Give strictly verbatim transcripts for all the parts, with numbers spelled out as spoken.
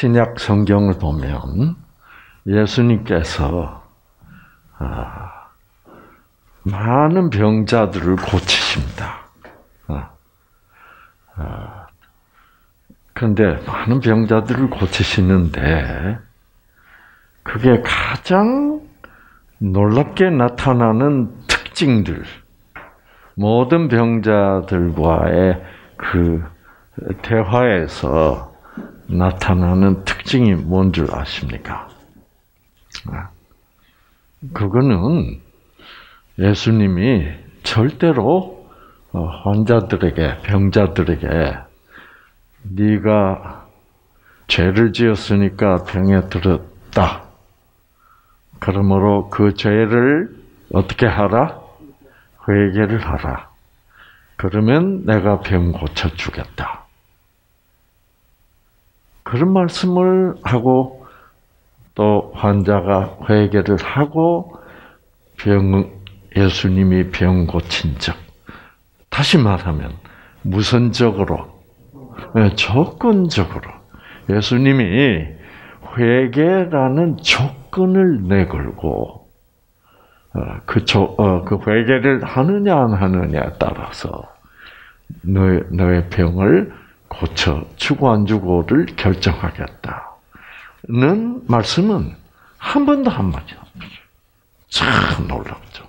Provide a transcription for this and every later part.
신약 성경을 보면 예수님께서 아, 많은 병자들을 고치십니다. 아, 아, 그런데 많은 병자들을 고치시는데 그게 가장 놀랍게 나타나는 특징들, 모든 병자들과의 그 대화에서 나타나는 특징이 뭔 줄 아십니까? 그거는 예수님이 절대로 환자들에게, 병자들에게 네가 죄를 지었으니까 병에 들었다. 그러므로 그 죄를 어떻게 하라? 회개를 하라. 그러면 내가 병 고쳐주겠다. 그런 말씀을 하고 또 환자가 회개를 하고 병, 예수님이 병 고친 적. 다시 말하면 무선적으로, 조건적으로 예수님이 회개라는 조건을 내걸고 그, 조, 그 회개를 하느냐 안 하느냐에 따라서 너의, 너의 병을 고쳐 주고 안 주고를 결정하겠다는 말씀은 한 번도 한마디 없어요. 참 놀랍죠.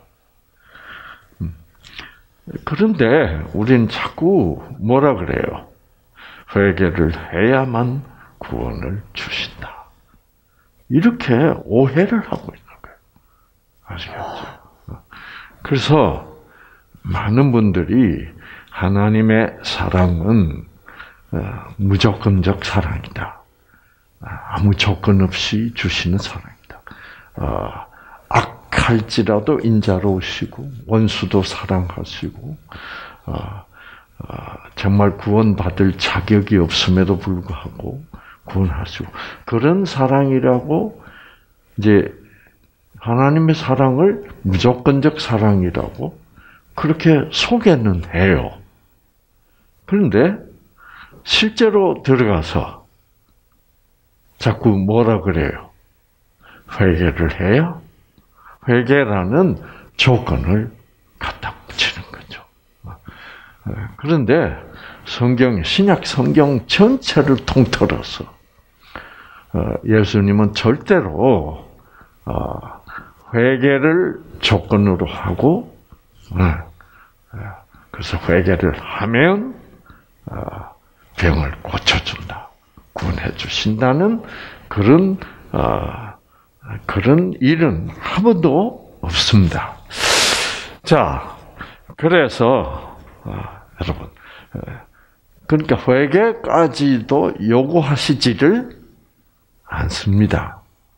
그런데 우린 자꾸 뭐라 그래요? 회개를 해야만 구원을 주신다. 이렇게 오해를 하고 있는 거예요. 아시겠죠? 그래서 많은 분들이 하나님의 사랑은 무조건적 사랑이다. 아무 조건 없이 주시는 사랑이다. 악할지라도 인자로우시고 원수도 사랑하시고 정말 구원받을 자격이 없음에도 불구하고 구원하시고 그런 사랑이라고 이제 하나님의 사랑을 무조건적 사랑이라고 그렇게 소개는 해요. 그런데 실제로 들어가서 자꾸 뭐라 그래요? 회개를 해야 회개라는 조건을 갖다 붙이는 거죠. 그런데 성경, 신약 성경 전체를 통틀어서 예수님은 절대로 회개를 조건으로 하고 그래서 회개를 하면 병을 고쳐준다, 구원해 주신다는 그런 그런 일은 한 번도 없습니다. 자, 그래서 여러분, 그러니까 회개까지도 요구하시지를 않습니다.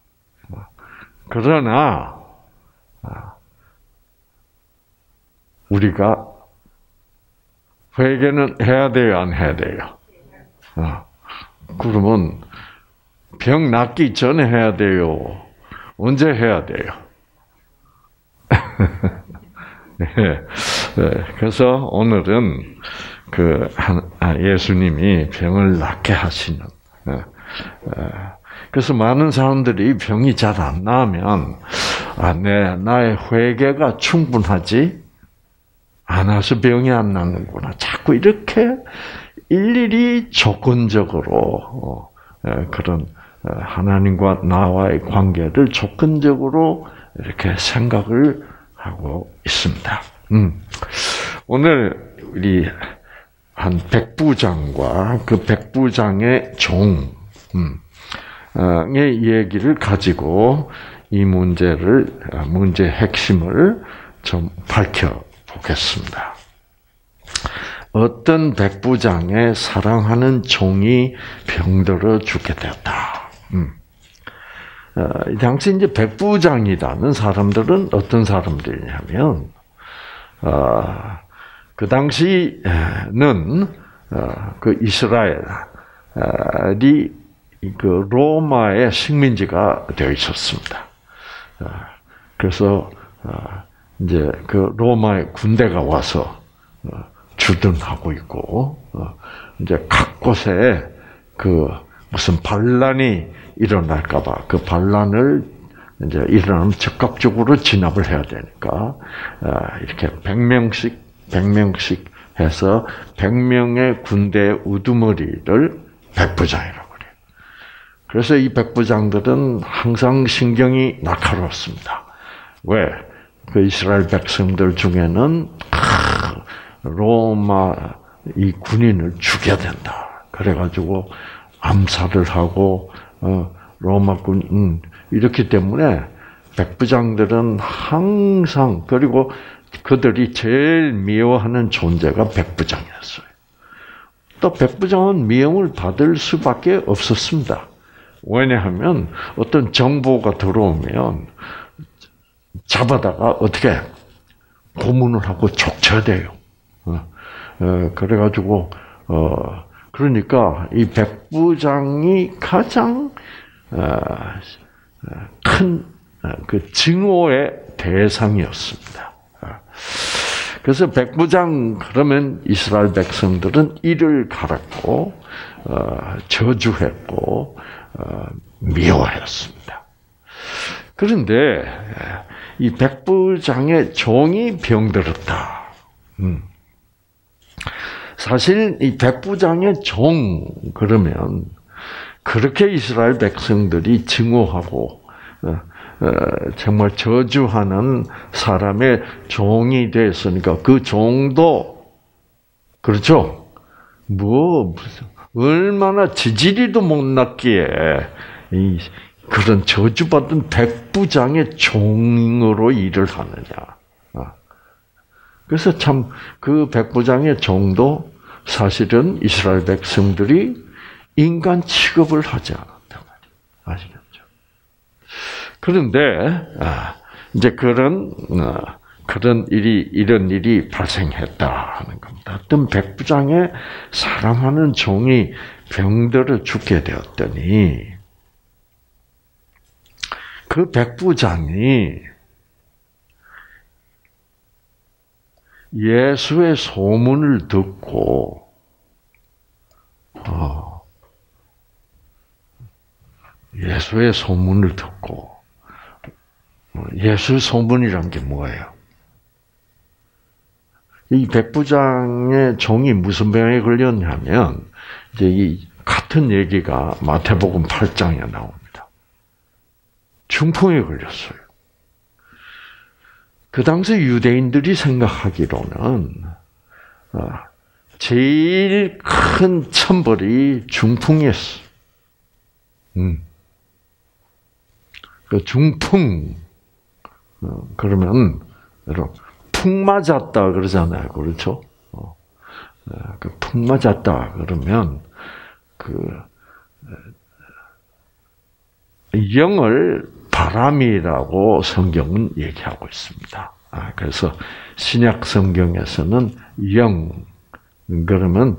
그러나 우리가 회개는 해야 돼요, 안 해야 돼요? 그러면 병 낫기 전에 해야 돼요? 언제 해야 돼요? 네. 그래서 오늘은 그 예수님이 병을 낫게 하시는. 그래서 많은 사람들이 병이 잘 안 나으면 아, 내 나의 회개가 충분하지 않아서 병이 안 낫는구나. 자꾸 이렇게 일일이 조건적으로 그런 하나님과 나와의 관계를 조건적으로 이렇게 생각을 하고 있습니다. 음. 오늘 우리 한 백부장과 그 백부장의 종, 음, 의 얘기를 가지고 이 문제를 문제의 핵심을 좀 밝혀 보겠습니다. 어떤 백부장의 사랑하는 종이 병들어 죽게 되었다. 음. 어, 당시 이제 백부장이라는 사람들은 어떤 사람들이냐면, 어, 그 당시는 어, 그 이스라엘이 그 로마의 식민지가 되어 있었습니다. 어, 그래서 어, 이제 그 로마의 군대가 와서 어, 주둔하고 있고, 어, 이제 각 곳에 그 무슨 반란이 일어날까봐 그 반란을 이제 일어나면 적극적으로 진압을 해야 되니까 이렇게 백 명씩 백 명씩 해서 백 명의 군대 우두머리를 백부장이라고 그래요. 그래서 이 백부장들은 항상 신경이 날카롭습니다. 왜? 그 이스라엘 백성들 중에는 로마 이 군인을 죽여야 된다. 그래가지고 암살을 하고 어, 로마군 음, 이렇기 때문에 백부장들은 항상 그리고 그들이 제일 미워하는 존재가 백부장이었어요. 또 백부장은 미움을 받을 수밖에 없었습니다. 왜냐하면 어떤 정보가 들어오면 잡아다가 어떻게 고문을 하고 족쳐야 돼요. 어, 어, 그래가지고 어, 그러니까 이 백부장이 가장 어, 큰 그 증오의 대상이었습니다. 그래서 백부장 그러면 이스라엘 백성들은 이를 갈았고 어, 저주했고 어, 미워했습니다. 그런데 이 백부장의 종이 병들었다. 음. 사실 이 백부장의 종 그러면 그렇게 이스라엘 백성들이 증오하고 어, 어, 정말 저주하는 사람의 종이 됐으니까 그 종도 그렇죠? 뭐 무슨 얼마나 지지리도 못났기에 이 그런 저주받은 백부장의 종으로 일을 하느냐? 그래서 참 그 백부장의 종도 사실은 이스라엘 백성들이 인간 취급을 하지 않았단 말이에요. 아시겠죠? 그런데 이제 그런 그런 일이 이런 일이 발생했다 하는 겁니다. 어떤 백부장의 사랑하는 종이 병들어 죽게 되었더니 그 백부장이 예수의 소문을 듣고 어, 예수의 소문을 듣고 예수 소문이란 게 뭐예요? 이 백부장의 종이 무슨 병에 걸렸냐면 이제 이 같은 얘기가 마태복음 팔 장에 나옵니다. 중풍에 걸렸어요. 그 당시 유대인들이 생각하기로는 제일 큰 천벌이 중풍이었어. 음. 그 중풍 그러면 여러분 푹 맞았다 그러잖아요, 그렇죠? 그 푹 맞았다 그러면 그 영을 바람이라고 성경은 얘기하고 있습니다. 그래서 신약 성경에서는 영 그러면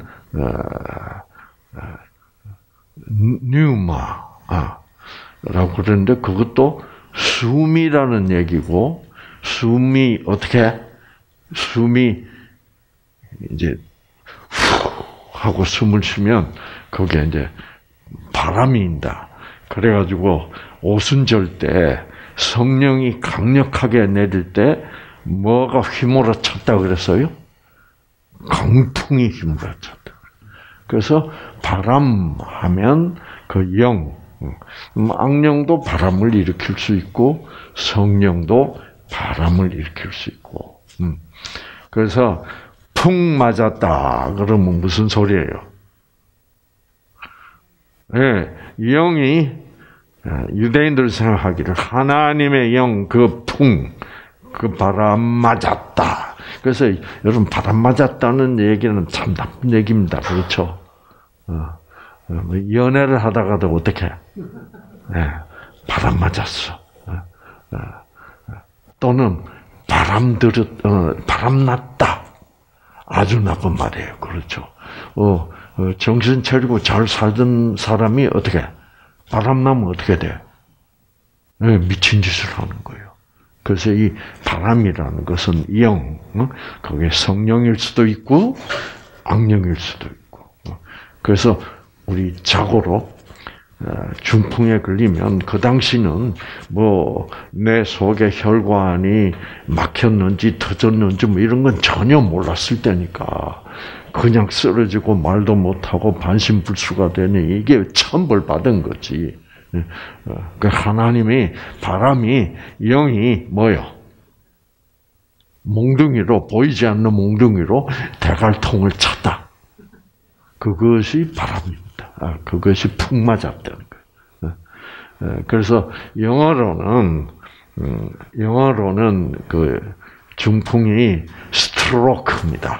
뉴마라고 그러는데 그것도 숨이라는 얘기고 숨이 어떻게 숨이 이제 후 하고 숨을 쉬면 그게 이제 바람이인다. 그래가지고 오순절 때 성령이 강력하게 내릴 때 뭐가 휘몰아쳤다 그랬어요? 강풍이 휘몰아쳤다. 그래서 바람 하면 그 영, 악령도 바람을 일으킬 수 있고 성령도 바람을 일으킬 수 있고. 그래서 푹 맞았다 그러면 무슨 소리예요? 예, 영이 유대인들 생각하기를 하나님의 영 그 풍, 그 바람 맞았다. 그래서 여러분 바람 맞았다는 얘기는 참 나쁜 얘기입니다. 그렇죠? 어, 연애를 하다가도 어떻게? 네, 바람 맞았어. 어, 어, 또는 바람 들었, 어, 바람 났다. 아주 나쁜 말이에요. 그렇죠? 어, 어, 정신 차리고 잘 살던 사람이 어떻게? 바람 나면 어떻게 돼? 네, 미친 짓을 하는 거예요. 그래서 이 바람이라는 것은 영, 어? 그게 성령일 수도 있고 악령일 수도 있고. 어? 그래서 우리 자고로 중풍에 걸리면 그 당시는 뭐 내 속에 혈관이 막혔는지 터졌는지 뭐 이런 건 전혀 몰랐을 때니까 그냥 쓰러지고 말도 못하고 반신불수가 되니 이게 천벌 받은 거지. 그 하나님이 바람이 영이 뭐요? 몽둥이로 보이지 않는 몽둥이로 대갈통을 쳤다. 그것이 바람입니다. 아, 그것이 푹 맞았다는 거예요. 그래서 영어로는 영어로는 그 중풍이 스트로크입니다.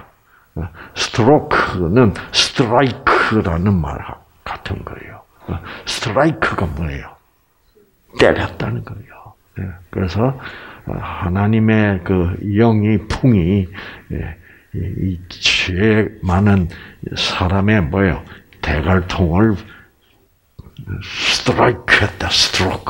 스트로크는 스트라이크라는 말 같은 거예요. 스트라이크가 뭐예요? 때렸다는 거예요. 그래서 하나님의 그 영이 풍이 이 죄 많은 사람의 뭐예요? 대갈통을 스트라이크했다, 스트로크.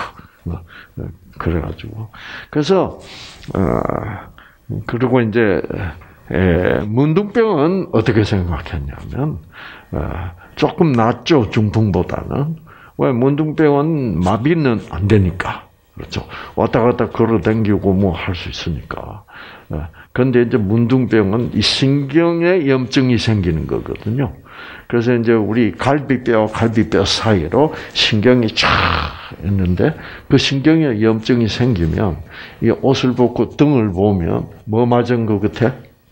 그래가지고 그래서 어 그리고 이제 에, 문둥병은 어떻게 생각했냐면 어, 조금 낫죠, 중풍보다는. 왜? 문둥병은 마비는 안 되니까. 그렇죠. 왔다 갔다 걸어 다니고 뭐 할 수 있으니까. 그런데 이제 문둥병은 이 신경에 염증이 생기는 거거든요. 그래서 이제 우리 갈비뼈, 갈비뼈 사이로 신경이 쫙 있는데 그 신경에 염증이 생기면 이 옷을 벗고 등을 보면 뭐 맞은 것 같아?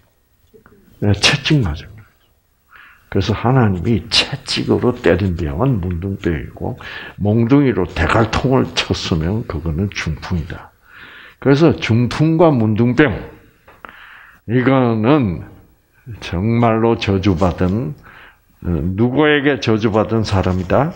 채찍 맞은 거예요. 그래서 하나님이 채찍으로 때린 병은 문둥병이고 몽둥이로 대갈통을 쳤으면 그거는 중풍이다. 그래서 중풍과 문둥병 이거는 정말로 저주받은 누구에게 저주받은 사람이다?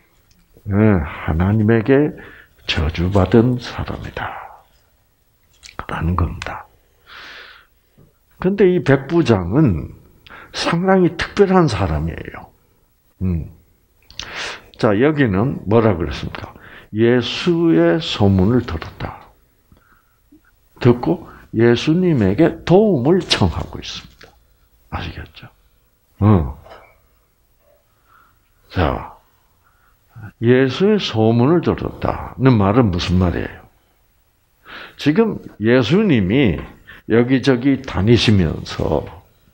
하나님에게 저주받은 사람이다. 라는 겁니다. 그런데 이 백부장은 상당히 특별한 사람이에요. 음. 자, 여기는 뭐라 그랬습니까? 예수의 소문을 들었다. 듣고 예수님에게 도움을 청하고 있습니다. 아시겠죠? 어. 자, 예수의 소문을 들었다는 말은 무슨 말이에요? 지금 예수님이 여기저기 다니시면서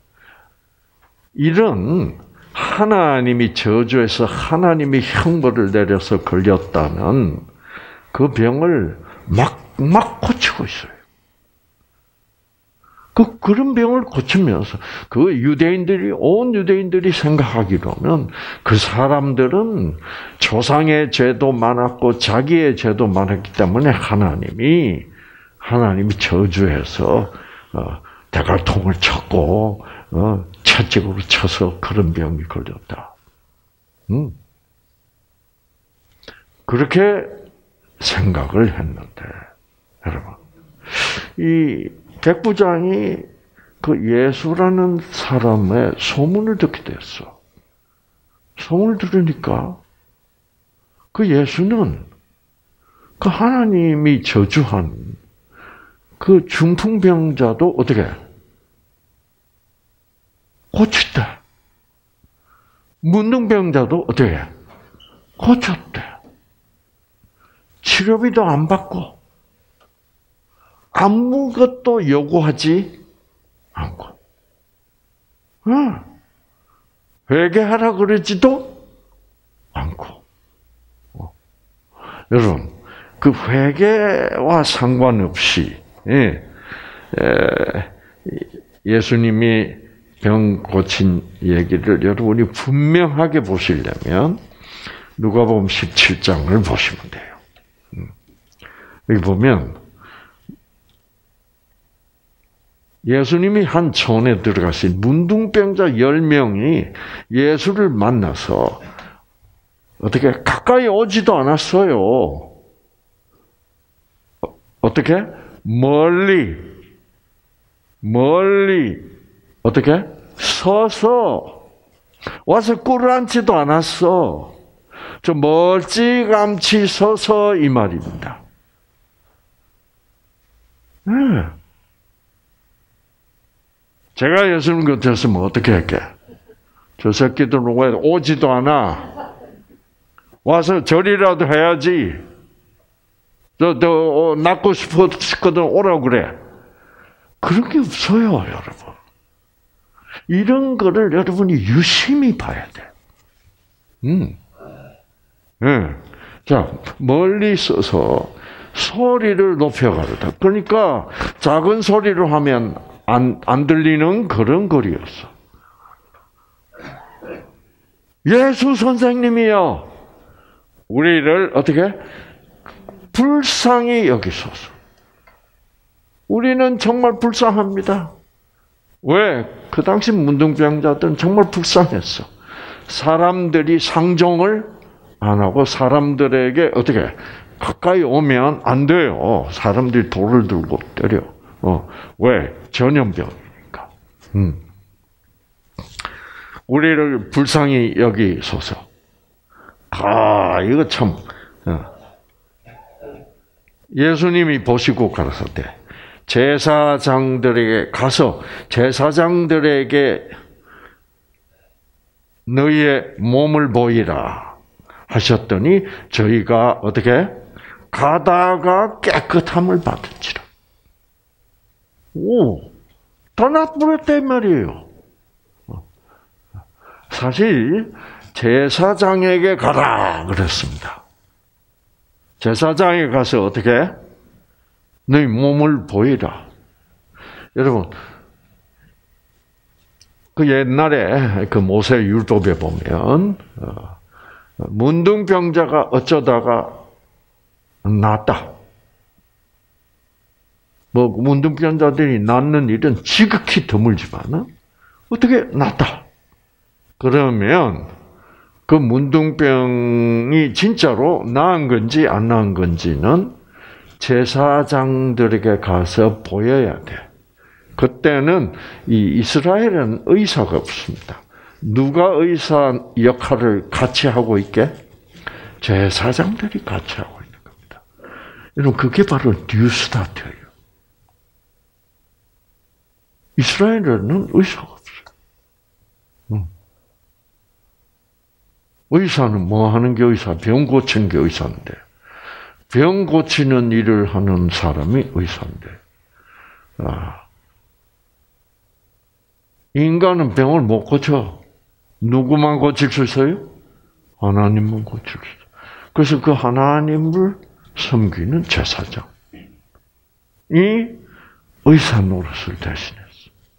이런 하나님이 저주해서 하나님이 형벌을 내려서 걸렸다는 그 병을 막, 막 고치고 있어요. 그, 그런 병을 고치면서 그 유대인들이, 온 유대인들이 생각하기로는 그 사람들은 조상의 죄도 많았고 자기의 죄도 많았기 때문에 하나님이, 하나님이 저주해서, 어, 대갈통을 쳤고, 어, 채찍으로 쳐서 그런 병이 걸렸다. 음. 그렇게 생각을 했는데, 여러분, 이 백부장이 그 예수라는 사람의 소문을 듣게 됐어. 소문을 들으니까 그 예수는 그 하나님이 저주한 그 중풍병자도 어떻게 고쳤대. 문둥병자도 어떻게 고쳤대. 치료비도 안 받고 아무것도 요구하지 않고, 응. 회개하라 그러지도 않고. 어. 여러분, 그 회개와 상관없이 예, 예수님이 병 고친 얘기를 여러분이 분명하게 보시려면 누가복음 십칠 장을 보시면 돼요. 여기 보면 예수님이 한 촌에 들어가신 문둥병자 열 명이 예수를 만나서 어떻게 가까이 오지도 않았어요. 어떻게? 멀리, 멀리, 어떻게? 서서 와서 꿇어 앉지도 않았어. 좀 멀찌감치 서서 이 말입니다. 네. 제가 예수님 곁이었으면 어떻게 할게? 저 새끼들은 왜 오지도 않아? 와서 절이라도 해야지. 너, 너 낫고 싶었거든 오라고 그래. 그런 게 없어요, 여러분. 이런 거를 여러분이 유심히 봐야 돼. 음. 네. 자, 멀리 서서 소리를 높여 가르다. 그러니까 작은 소리로 하면 안, 안 들리는 그런 거리였어. 예수 선생님이요. 우리를 어떻게? 불쌍히 여기소서. 우리는 정말 불쌍합니다. 왜? 그 당시 문둥병자들은 정말 불쌍했어. 사람들이 상종을 안 하고 사람들에게 어떻게 가까이 오면 안 돼요. 사람들이 돌을 들고 때려. 어, 왜? 전염병이니까. 음. 우리를 불쌍히 여기소서. 아, 이거 참. 어. 예수님이 보시고 가라사대 제사장들에게 가서 제사장들에게 너희의 몸을 보이라 하셨더니 저희가 어떻게 가다가 깨끗함을 받은지라. 오, 다 나쁘랬단 말이에요. 사실 제사장에게 가라 그랬습니다. 제사장에 가서 어떻게 너희 몸을 보이라. 여러분, 그 옛날에 그 모세 율법에 보면 문둥병자가 어쩌다가 낫다. 뭐 문둥병자들이 낫는 일은 지극히 드물지만 어떻게 낫다. 그러면 그 문둥병이 진짜로 나은 건지 안 나은 건지는 제사장들에게 가서 보여야 돼. 그때는 이 이스라엘은 의사가 없습니다. 누가 의사 역할을 같이 하고 있게? 제사장들이 같이 하고 있는 겁니다. 여러분, 그게 바로 뉴스타트예요. 이스라엘에는 의사가 없어요. 음. 의사는 뭐 하는 게 의사? 병 고치는 게 의사인데. 병 고치는 일을 하는 사람이 의사인데. 아. 인간은 병을 못 고쳐. 누구만 고칠 수 있어요? 하나님만 고칠 수 있어요. 그래서 그 하나님을 섬기는 제사장이 의사 노릇을 대신했어.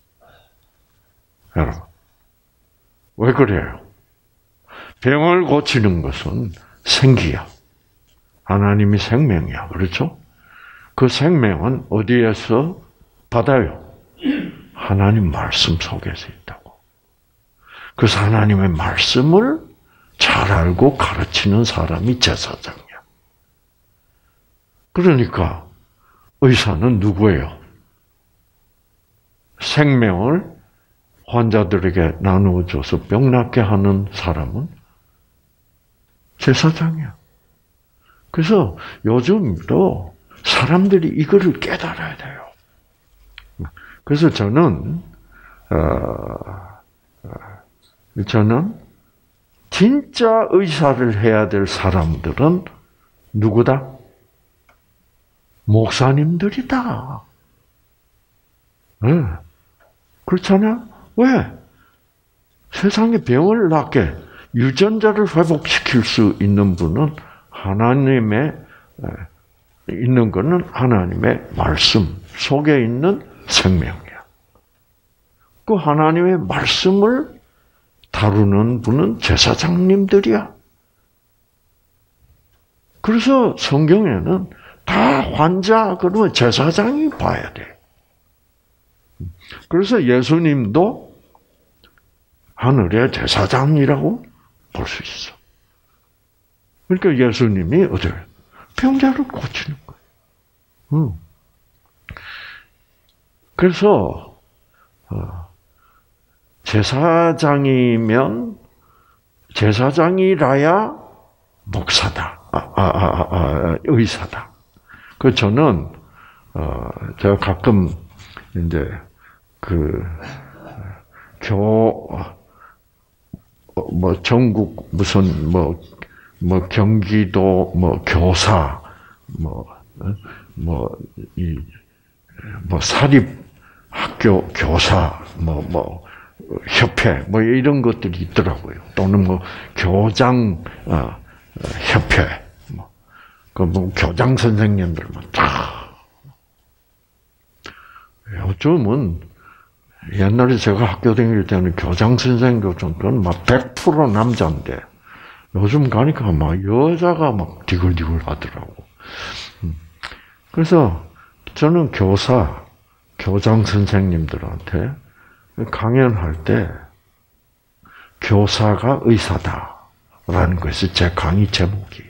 여러분, 왜 그래요? 병을 고치는 것은 생기야. 하나님이 생명이야. 그렇죠? 그 생명은 어디에서 받아요? 하나님 말씀 속에서 있다고. 그래서 하나님의 말씀을 잘 알고 가르치는 사람이 제사장이야. 그러니까 의사는 누구예요? 생명을 환자들에게 나누어줘서 병 낫게 하는 사람은 제사장이야. 그래서 요즘도 사람들이 이거를 깨달아야 돼요. 그래서 저는 어, 저는 진짜 의사를 해야 될 사람들은 누구다? 목사님들이다. 네. 그렇잖아? 왜? 세상의 병을 낫게 유전자를 회복시킬 수 있는 분은 하나님의 있는 것은 하나님의 말씀 속에 있는 생명이야. 그 하나님의 말씀을 다루는 분은 제사장님들이야. 그래서 성경에는 다 환자 그러면 제사장이 봐야 돼. 그래서 예수님도 하늘의 제사장이라고 볼 수 있어. 그러니까 예수님이 어떻게 병자를 고치는 거예요. 응. 그래서 제사장이면 제사장이라야 목사다, 아, 아, 아, 아, 의사다. 그 저는 어, 제가 가끔 이제 그 교 뭐 전국 무슨 뭐 뭐 경기도 뭐 교사 뭐 뭐 이 뭐 사립 학교 교사 뭐 뭐 협회 뭐 이런 것들이 있더라고요. 또는 뭐 교장 어, 협회 뭐 그 뭐 교장 선생님들만 다 요즘은 옛날에 제가 학교 다닐 때는 교장 선생님 교정은 막 백 퍼센트 남자인데 요즘 가니까 막 여자가 막 디글디글 하더라고. 그래서 저는 교사, 교장 선생님들한테 강연할 때 교사가 의사다라는 것이 제 강의 제목이.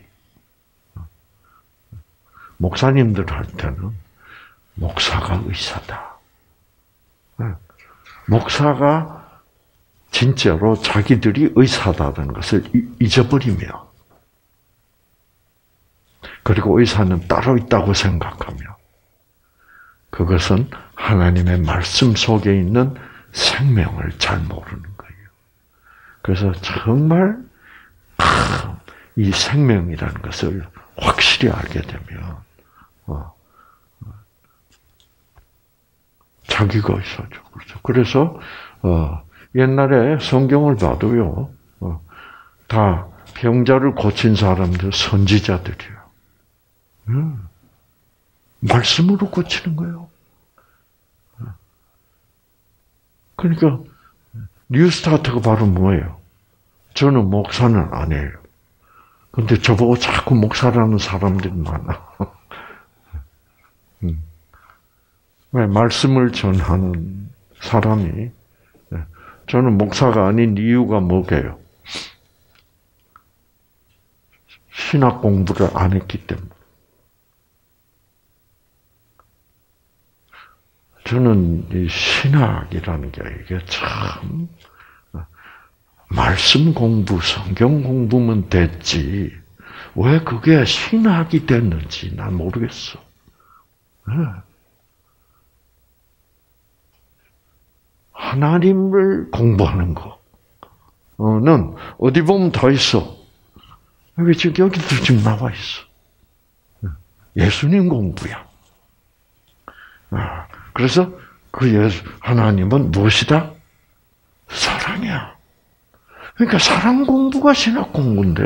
목사님들 할 때는 목사가 의사다. 목사가 진짜로 자기들이 의사다는 것을 잊어버리며 그리고 의사는 따로 있다고 생각하며 그것은 하나님의 말씀 속에 있는 생명을 잘 모르는 거예요. 그래서 정말 이 생명이라는 것을 확실히 알게 되면 자기가 있어죠. 그렇죠. 그래서 어, 옛날에 성경을 봐도요, 어, 다 병자를 고친 사람들 선지자들이에요. 음, 말씀으로 고치는 거예요. 그러니까 뉴스타트가 바로 뭐예요? 저는 목사는 아니에요. 근데 저보고 자꾸 목사라는 사람들이 많아. 음. 왜 말씀을 전하는 사람이 저는 목사가 아닌 이유가 뭐게요? 신학 공부를 안 했기 때문에. 저는 이 신학이라는 게 이게 참 말씀 공부, 성경 공부면 됐지 왜 그게 신학이 됐는지 난 모르겠어. 하나님을 공부하는 거는 어디 보면 다 있어. 여기 지금 여기도 지금 나와 있어. 예수님 공부야. 그래서 그 예수 하나님은 무엇이다? 사랑이야. 그러니까 사랑 공부가 신학 공부인데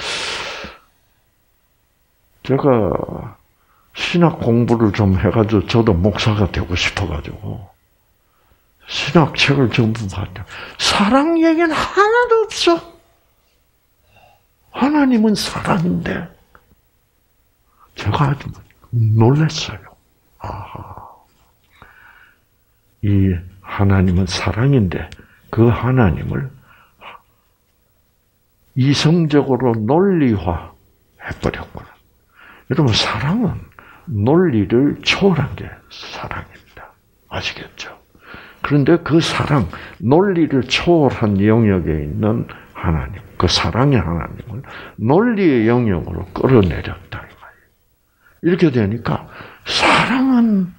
제가 신학 공부를 좀 해가지고 저도 목사가 되고 싶어가지고 신학 책을 전부 봤다. 사랑 얘기는 하나도 없어. 하나님은 사랑인데 제가 아주 놀랐어요. 아하. 이 하나님은 사랑인데 그 하나님을 이성적으로 논리화 해버렸구나. 여러분 사랑은 논리를 초월한 게 사랑입니다. 아시겠죠? 그런데 그 사랑, 논리를 초월한 영역에 있는 하나님, 그 사랑의 하나님을 논리의 영역으로 끌어내렸다 이 말이에요. 이렇게 되니까 사랑은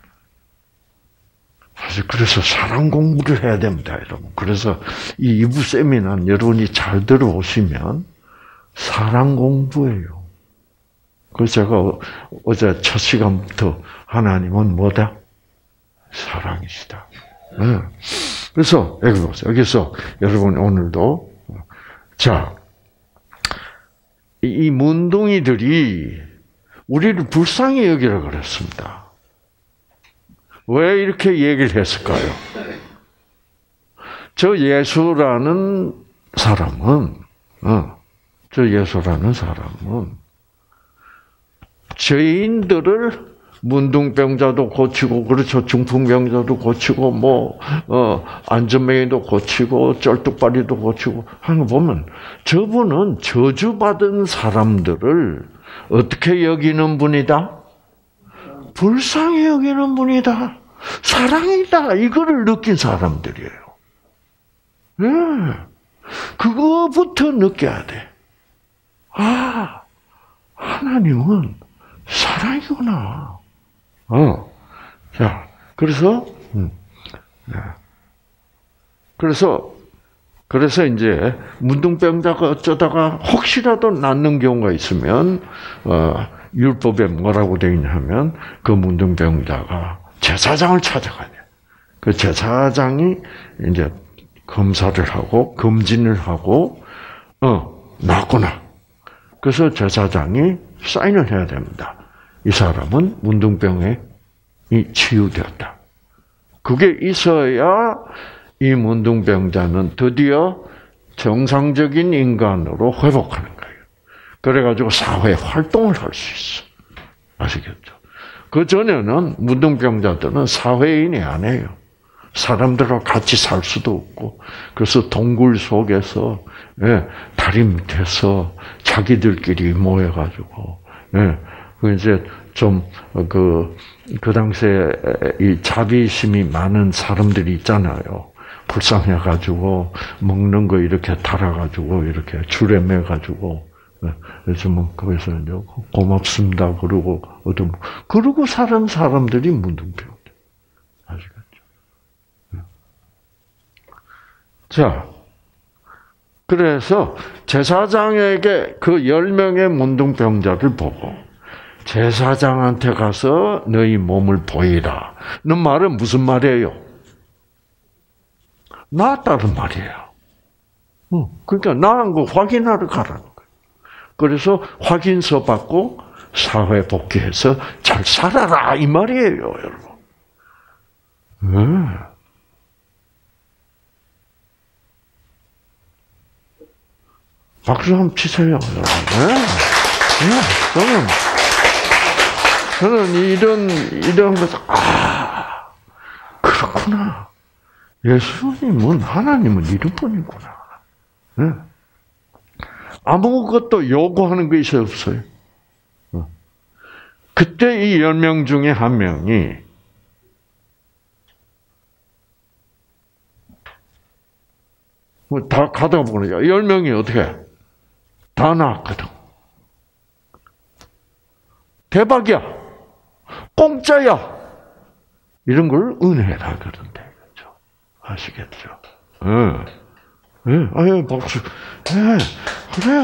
사실 그래서 사랑 공부를 해야 됩니다, 여러분. 그래서 이 이부 세미나는 여러분이 잘 들어오시면 사랑 공부예요. 그래서 제가 어제 첫 시간부터 하나님은 뭐다? 사랑이시다. 네. 그래서 여기 보세요. 여기서 여러분 오늘도 자, 이 문둥이들이 우리를 불쌍히 여기라 그랬습니다. 왜 이렇게 얘기를 했을까요? 저 예수라는 사람은, 어, 저 예수라는 사람은 죄인들을 문둥병자도 고치고, 그렇죠. 중풍병자도 고치고, 뭐, 어, 안전뱅이도 고치고, 쩔뚝발이도 고치고 하는 거 보면 저분은 저주받은 사람들을 어떻게 여기는 분이다? 불쌍히 여기는 분이다. 사랑이다. 이거를 느낀 사람들이에요. 네. 그거부터 느껴야 돼. 아, 하나님은 사랑이구나. 어. 자, 그래서, 음. 그래서, 그래서 이제 문둥병자가 어쩌다가 혹시라도 낫는 경우가 있으면 어, 율법에 뭐라고 되어 있냐면 그 문둥병자가 제사장을 찾아가냐. 그 제사장이 이제 검사를 하고 검진을 하고 어 낫구나. 그래서 제사장이 사인을 해야 됩니다. 이 사람은 문둥병에 치유되었다. 그게 있어야 이 문둥병자는 드디어 정상적인 인간으로 회복하는 거예요. 그래가지고 사회 활동을 할 수 있어. 아시겠죠? 그 전에는 문둥병자들은 사회인이 아니에요. 사람들과 같이 살 수도 없고, 그래서 동굴 속에서, 예, 다리 밑에서 자기들끼리 모여가지고, 예, 그 이제 좀, 그, 그 당시에 이 자비심이 많은 사람들이 있잖아요. 불쌍해가지고, 먹는 거 이렇게 달아가지고, 이렇게 줄에 매가지고, 그래서 뭐, 거기서 이제 고맙습니다. 그러고, 어떤, 그러고 사는 사람들이 문둥병. 아시겠죠? 자, 그래서 제사장에게 그 열 명의 문둥병자를 보고 제사장한테 가서 너희 몸을 보이라. 는 말은 무슨 말이에요? 나았다는 말이에요. 그러니까 나은 거 확인하러 가라는 거예요. 그래서 확인서 받고 사회 복귀해서 잘 살아라 이 말이에요, 여러분. 네. 박수 한번 치세요. 네. 네. 저는, 저는 이런, 이런 것, 아, 그렇구나. 예수님은, 하나님은 이런 분이구나. 네. 아무것도 요구하는 것이 없어요. 그때 이 열 명 중에 한 명이, 뭐 다 가다가 보니까 열 명이 어떻게 다 나왔거든. 대박이야. 공짜야. 이런 걸 은혜라 그런데. 그렇죠? 아시겠죠? 예. 예. 아유, 박수. 예. 그래요.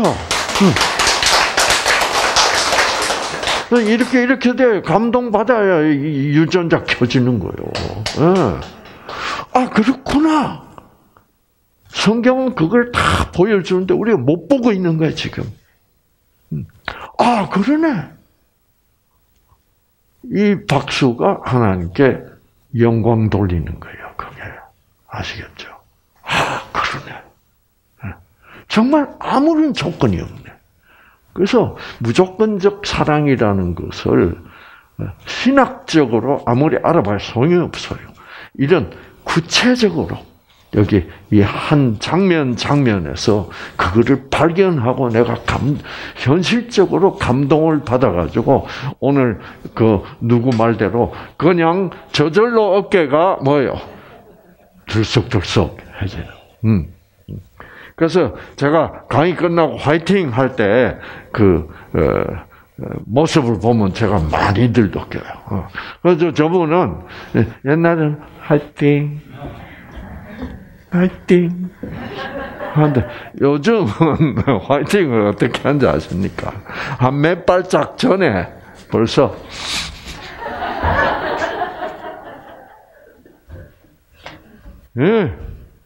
예. 이렇게, 이렇게 돼. 감동받아야 유전자 켜지는 거예요. 예. 아, 그렇구나. 성경은 그걸 다 보여주는데 우리가 못 보고 있는 거야, 지금. 아, 그러네. 이 박수가 하나님께 영광 돌리는 거예요, 그게. 아시겠죠? 아, 그러네. 정말 아무런 조건이 없네. 그래서 무조건적 사랑이라는 것을 신학적으로 아무리 알아봐야 소용이 없어요. 이런 구체적으로 여기 이 한 장면 장면에서 그거를 발견하고 내가 감 현실적으로 감동을 받아가지고 오늘 그 누구 말대로 그냥 저절로 어깨가 뭐요 들썩들썩 해져요. 음. 그래서 제가 강의 끝나고 화이팅 할 때 그 어, 모습을 보면 제가 많이들 느껴요. 그래서 저분은 옛날에는 화이팅. 화이팅! 하는데, 요즘은 화이팅을 어떻게 하는지 아십니까? 한 몇 발짝 전에 벌써, 예.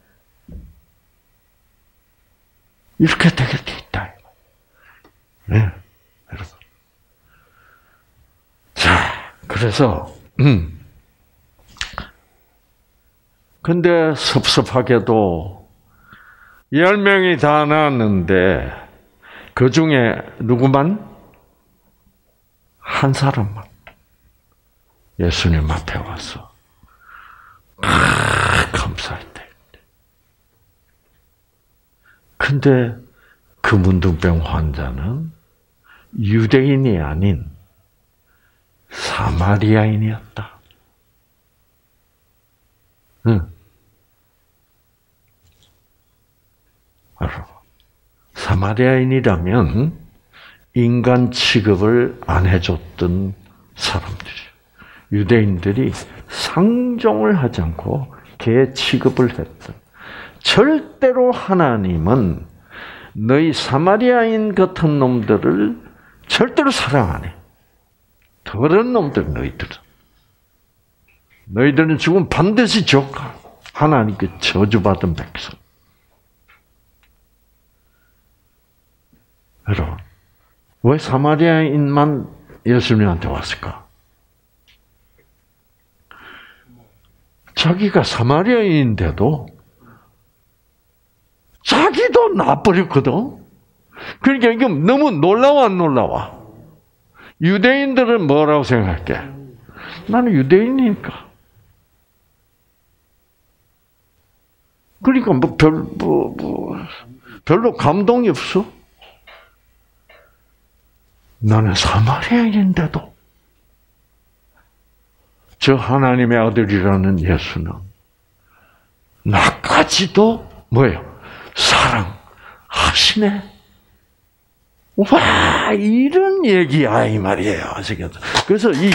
이렇게 되게 돼 있다. 예. 여러분. 자, 그래서, 음. 근데 섭섭하게도 열 명이 다 나왔는데 그 중에 누구만? 한 사람만 예수님 앞에 와서 아, 감사할 때. 근데 그 문둥병 환자는 유대인이 아닌 사마리아인이었다. 응. 사마리아인이라면 인간 취급을 안 해줬던 사람들이에요. 유대인들이 상종을 하지 않고 개 취급을 했던 절대로 하나님은 너희 사마리아인 같은 놈들을 절대로 사랑 안 해. 더러운 놈들 너희들은. 너희들은 죽으면 반드시 죽어. 하나님께 저주받은 백성. 여러분, 왜 사마리아인만 예수님한테 왔을까? 자기가 사마리아인인데도 자기도 나버렸거든. 그러니까 이게 너무 놀라워 안 놀라워? 유대인들은 뭐라고 생각해? 나는 유대인이니까. 그러니까 뭐 별, 뭐, 뭐, 별로 감동이 없어. 나는 사마리아인인데도 저 하나님의 아들이라는 예수는 나까지도 뭐예요? 사랑하시네. 와, 이런 얘기야 이 말이에요. 아시겠죠? 그래서 이, 이,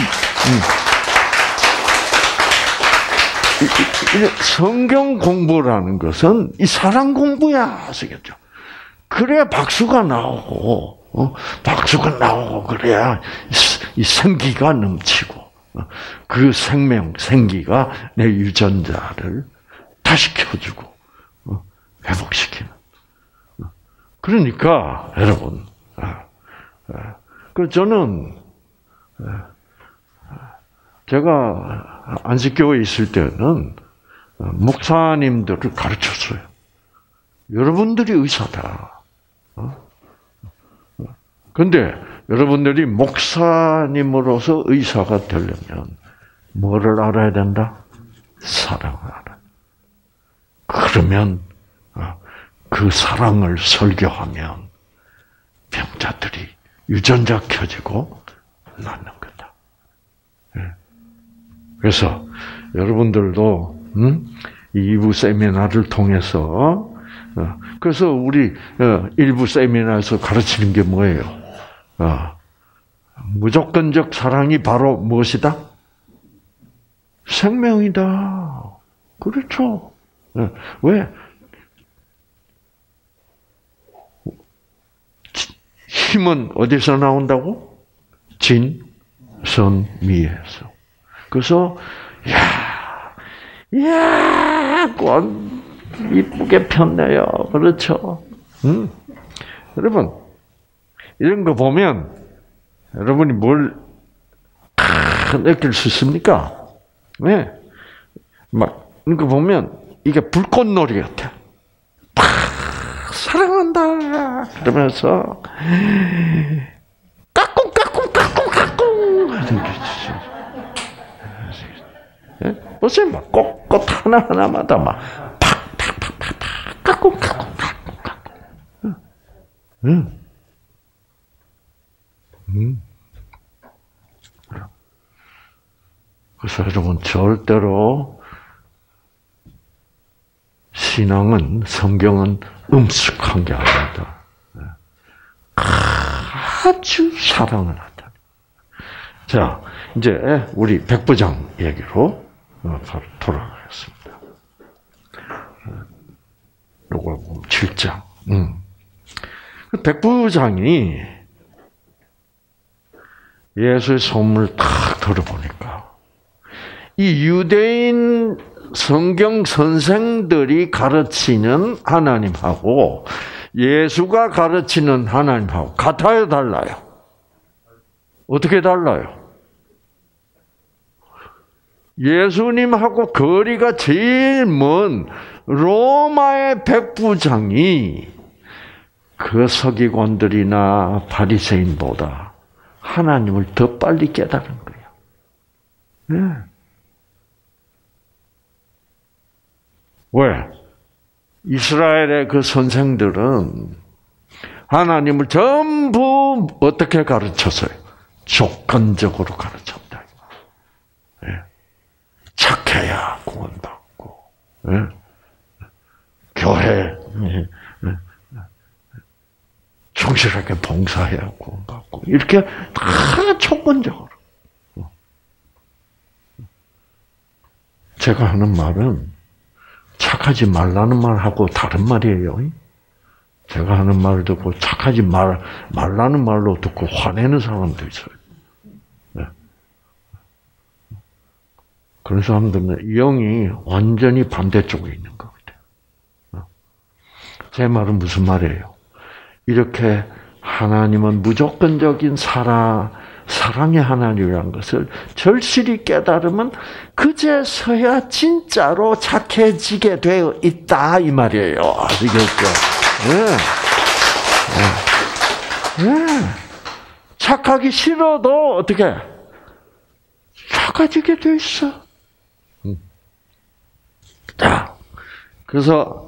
이 성경 공부라는 것은 이 사랑 공부야. 아시겠죠? 그래야 박수가 나오고, 어? 박수가 나오고 그래야 이 생기가 넘치고, 어? 그 생명, 생기가 내 유전자를 다시 켜주고, 어? 회복시키는. 그러니까 여러분, 그 저는 제가 안식교회에 있을 때는 목사님들을 가르쳤어요. 여러분들이 의사다. 그런데 여러분들이 목사님으로서 의사가 되려면 뭐를 알아야 된다? 사랑을 알아. 그러면 그 사랑을 설교하면 병자들이 유전자 켜지고 낫는 거다. 그래서 여러분들도 음? 이 부 세미나를 통해서 그래서 우리 일부 세미나에서 가르치는 게 뭐예요? 무조건적 사랑이 바로 무엇이다? 생명이다. 그렇죠. 왜? 힘은 어디서 나온다고? 진, 선, 미에서. 그래서 야, 야, 꼭 이쁘게 폈네요. 그렇죠? 음. 여러분 이런 거 보면 여러분이 뭘 아, 느낄 수 있습니까? 네, 막 이런 거 보면 이게 불꽃놀이 같아. 사랑한다 그러면서 까꿍 까꿍 까꿍 까꿍 하는 거지. 보세요, 막 꽃, 꽃 하나 하나마다 막 팍팍팍팍 까꿍 까꿍 까꿍 까꿍. 응, 응. 그래서 여러분 절대로 신앙은 성경은 음습한 게 아니다. 아주 사랑을 한다. 자, 이제 우리 백부장 얘기로 바로 돌아가겠습니다. 요거 보면 칠 장. 음. 백부장이 예수의 소문을 탁 들어보니까 이 유대인 성경 선생들이 가르치는 하나님하고 예수가 가르치는 하나님하고 같아요, 달라요? 어떻게 달라요? 예수님하고 거리가 제일 먼 로마의 백부장이 그 서기관들이나 바리새인보다 하나님을 더 빨리 깨달은 거예요. 네. 왜? 이스라엘의 그 선생들은 하나님을 전부 어떻게 가르쳤어요? 조건적으로 가르쳤다. 네. 착해야 구원받고, 네. 교회 네. 충실하게 봉사해야 구원받고, 이렇게 다 조건적으로. 제가 하는 말은 착하지 말라는 말하고 다른 말이에요. 제가 하는 말을 듣고 착하지 말, 말라는 말로 듣고 화내는 사람도 있어요. 네. 그런 사람들은 영이 완전히 반대쪽에 있는 것 같아요. 제 말은 무슨 말이에요? 이렇게 하나님은 무조건적인 사랑, 사랑의 하나님이라는 것을 절실히 깨달으면 그제서야 진짜로 착해지게 되어 있다 이 말이에요. 아시겠죠? 네. 네. 네. 착하기 싫어도 어떻게 착해지게 돼 있어. 자, 그래서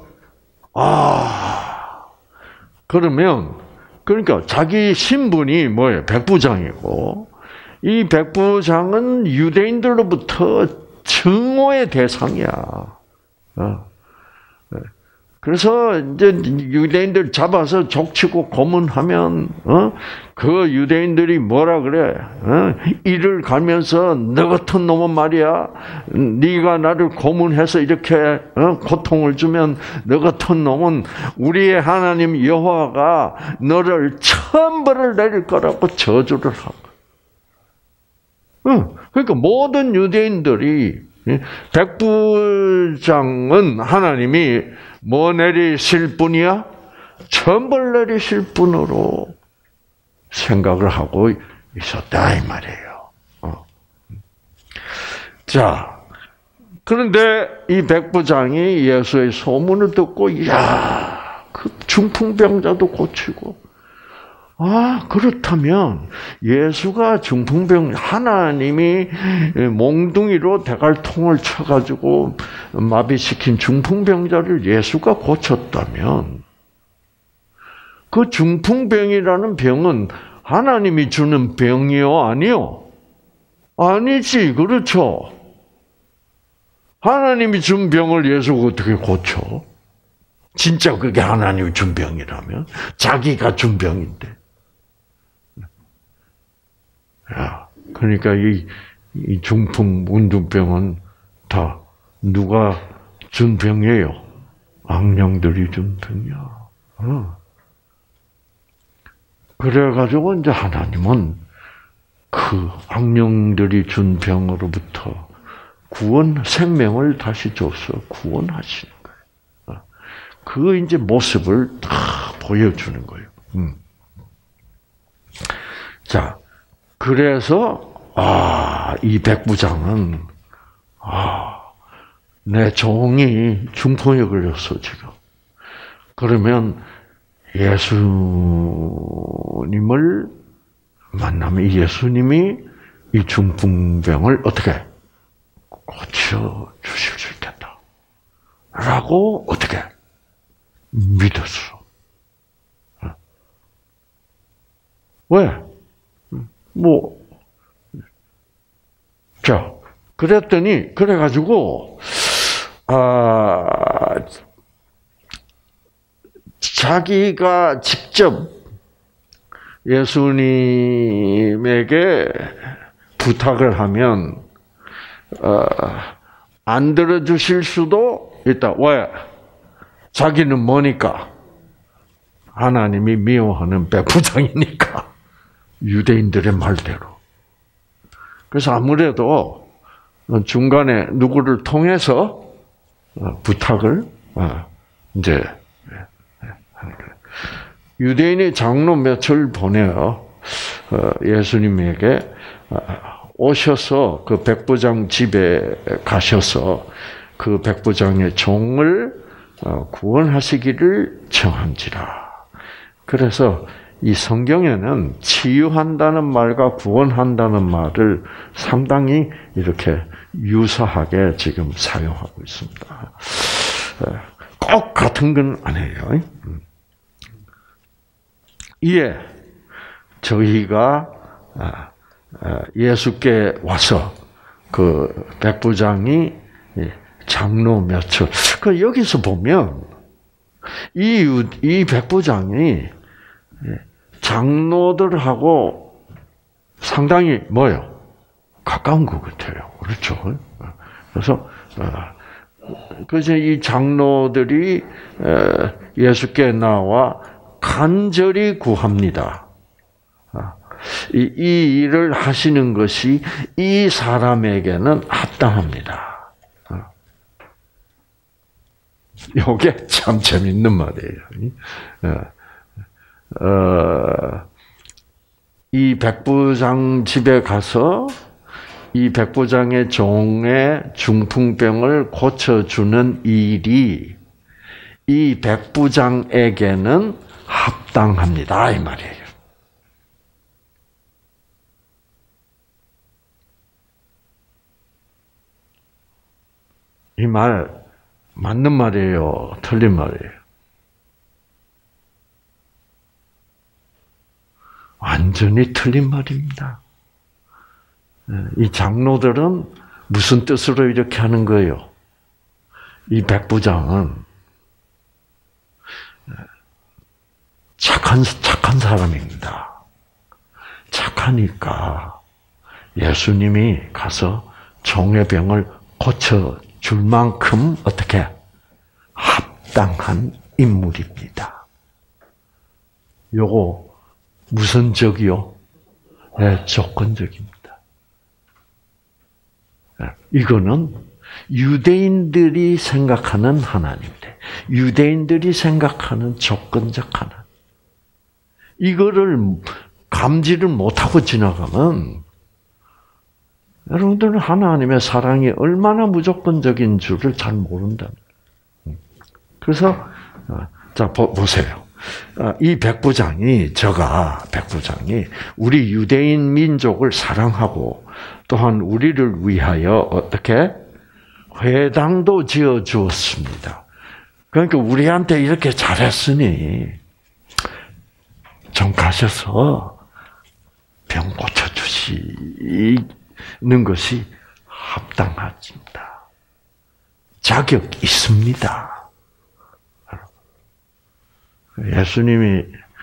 아 그러면 그러니까 자기 신분이 뭐예요? 백부장이고 이 백부장은 유대인들로부터 증오의 대상이야. 어. 그래서 이제 유대인들 잡아서 족치고 고문하면 어? 그 유대인들이 뭐라 그래? 어? 이를 가면서 너 같은 놈은 말이야. 네가 나를 고문해서 이렇게 어? 고통을 주면 너 같은 놈은 우리의 하나님 여호와가 너를 천벌을 내릴 거라고 저주를 하고. 어? 그러니까 모든 유대인들이 백부장은 하나님이 뭐 내리실 분이야? 천벌 내리실 분으로 생각을 하고 있었다 이 말이에요. 어. 자, 그런데 이 백부장이 예수의 소문을 듣고, 야, 그 중풍병자도 고치고, 아, 그렇다면 예수가 중풍병 하나님이 몽둥이로 대갈통을 쳐가지고 마비시킨 중풍병자를 예수가 고쳤다면 그 중풍병이라는 병은 하나님이 주는 병이요, 아니요? 아니지, 그렇죠? 하나님이 준 병을 예수가 어떻게 고쳐? 진짜 그게 하나님이 준 병이라면 자기가 준 병인데. 야, 그러니까 이, 이 중풍, 문둥병은 다 누가 준 병이에요? 악령들이 준 병이야. 어. 그래가지고 이제 하나님은 그 악령들이 준 병으로부터 구원, 생명을 다시 줘서 구원하시는 거예요. 그 이제 모습을 다 보여주는 거예요. 음. 자, 그래서 아, 이 백부장은 아, 내 종이 중풍에 걸렸어 지금. 그러면 예수님을 만나면 예수님이 이 중풍병을 어떻게 고쳐 주실 수 있겠다. 라고 어떻게 믿었어. 왜? 뭐, 자, 그랬더니, 그래가지고, 아, 자기가 직접 예수님에게 부탁을 하면, 어, 안 들어주실 수도 있다. 왜? 자기는 뭐니까? 하나님이 미워하는 백부장이니까. 유대인들의 말대로. 그래서 아무래도 중간에 누구를 통해서 부탁을 이제 유대인의 장로 몇을 보내어 예수님에게 오셔서 그 백부장 집에 가셔서 그 백부장의 종을 구원하시기를 청한지라. 그래서 이 성경에는 치유한다는 말과 구원한다는 말을 상당히 이렇게 유사하게 지금 사용하고 있습니다. 꼭 같은 건 아니에요. 이에 저희가 예수께 와서 그 백부장이 장로 몇을 그 여기서 보면 이 이 백부장이 장로들하고 상당히 뭐요? 가까운 것 같아요. 그렇죠? 그래서 그래서 이 장로들이 예수께 나와 간절히 구합니다. 이, 이 일을 하시는 것이 이 사람에게는 합당합니다. 이게 참 재밌는 말이에요. 어, 이 백부장 집에 가서 이 백부장의 종의 중풍병을 고쳐주는 일이 이 백부장에게는 합당합니다. 이 말이에요. 이 말 맞는 말이에요? 틀린 말이에요? 완전히 틀린 말입니다. 이 장로들은 무슨 뜻으로 이렇게 하는 거예요? 이 백부장은 착한, 착한 사람입니다. 착하니까 예수님이 가서 종의 병을 고쳐줄 만큼 어떻게 합당한 인물입니다. 요거 무슨 적이요? 네, 조건적입니다. 이거는 유대인들이 생각하는 하나님인데, 유대인들이 생각하는 조건적 하나님. 이거를 감지를 못하고 지나가면 여러분들은 하나님의 사랑이 얼마나 무조건적인 줄을 잘 모른다. 그래서 자 보세요. 이 백부장이 저가 백부장이 우리 유대인 민족을 사랑하고 또한 우리를 위하여 어떻게 회당도 지어 주었습니다. 그러니까 우리한테 이렇게 잘했으니 좀 가셔서 병 고쳐 주시는 것이 합당하십니다. 자격 있습니다. 예수님이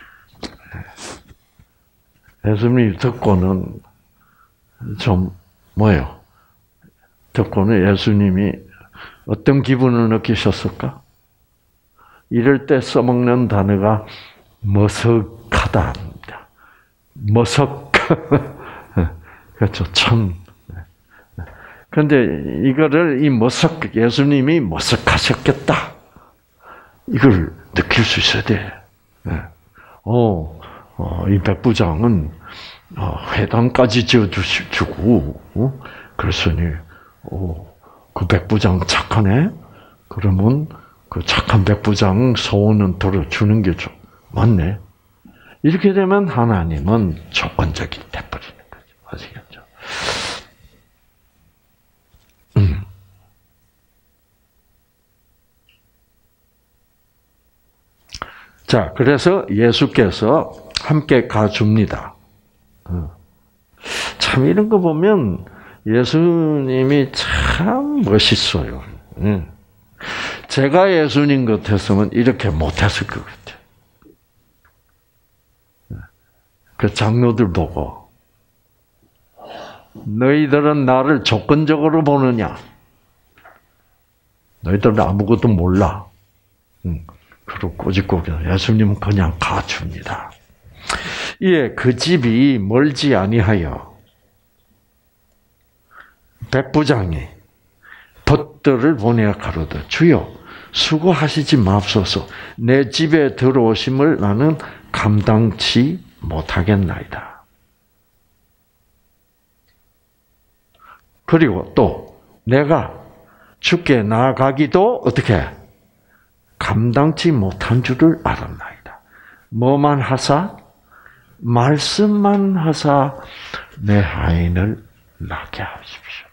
예수님이 듣고는 좀 뭐예요? 듣고는 예수님이 어떤 기분을 느끼셨을까? 이럴 때 써먹는 단어가 머석하다입니다. 머석. 그렇죠. 참. 그런데 이거를 이 머석 예수님이 머석하셨겠다. 이걸 느낄 수 있어야 돼. 어, 어, 이 백부장은 회당까지 지어주고, 어? 그랬으니, 어, 그 백부장 착하네? 그러면 그 착한 백부장 소원은 들어주는 게 좀 맞네. 이렇게 되면 하나님은 조건적이 돼버리는 거죠. 아시겠죠? 음. 자, 그래서 예수께서 함께 가줍니다. 참 이런 거 보면 예수님이 참 멋있어요. 제가 예수님 같았으면 이렇게 못했을 것 같아요. 그 장로들 보고 너희들은 나를 조건적으로 보느냐? 너희들은 아무것도 몰라. 그리고 꼬집고 예수님은 그냥 가줍니다. 예, 그 집이 멀지 아니하여 백부장이 벗들을 보내어 가로되 주여 수고하시지 마옵소서 내 집에 들어오심을 나는 감당치 못하겠나이다. 그리고 또 내가 주께 나아가기도 어떻게 감당치 못한 줄을 알았나이다. 뭐만 하사? 말씀만 하사 내 하인을 낫게 하십시오.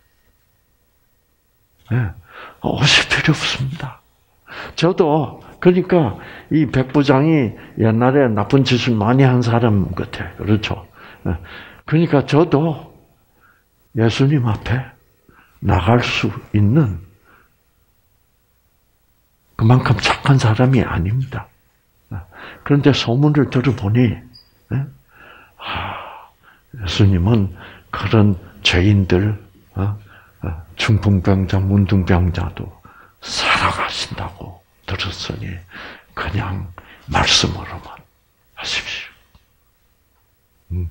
네. 오실 필요 없습니다. 저도 그러니까 이 백부장이 옛날에 나쁜 짓을 많이 한 사람 같아. 그렇죠? 네. 그러니까 저도 예수님 앞에 나갈 수 있는 그만큼 착한 사람이 아닙니다. 그런데 소문을 들어보니 예수님은 그런 죄인들, 중풍병자, 문둥병자도 살아가신다고 들었으니 그냥 말씀으로만 하십시오. 음.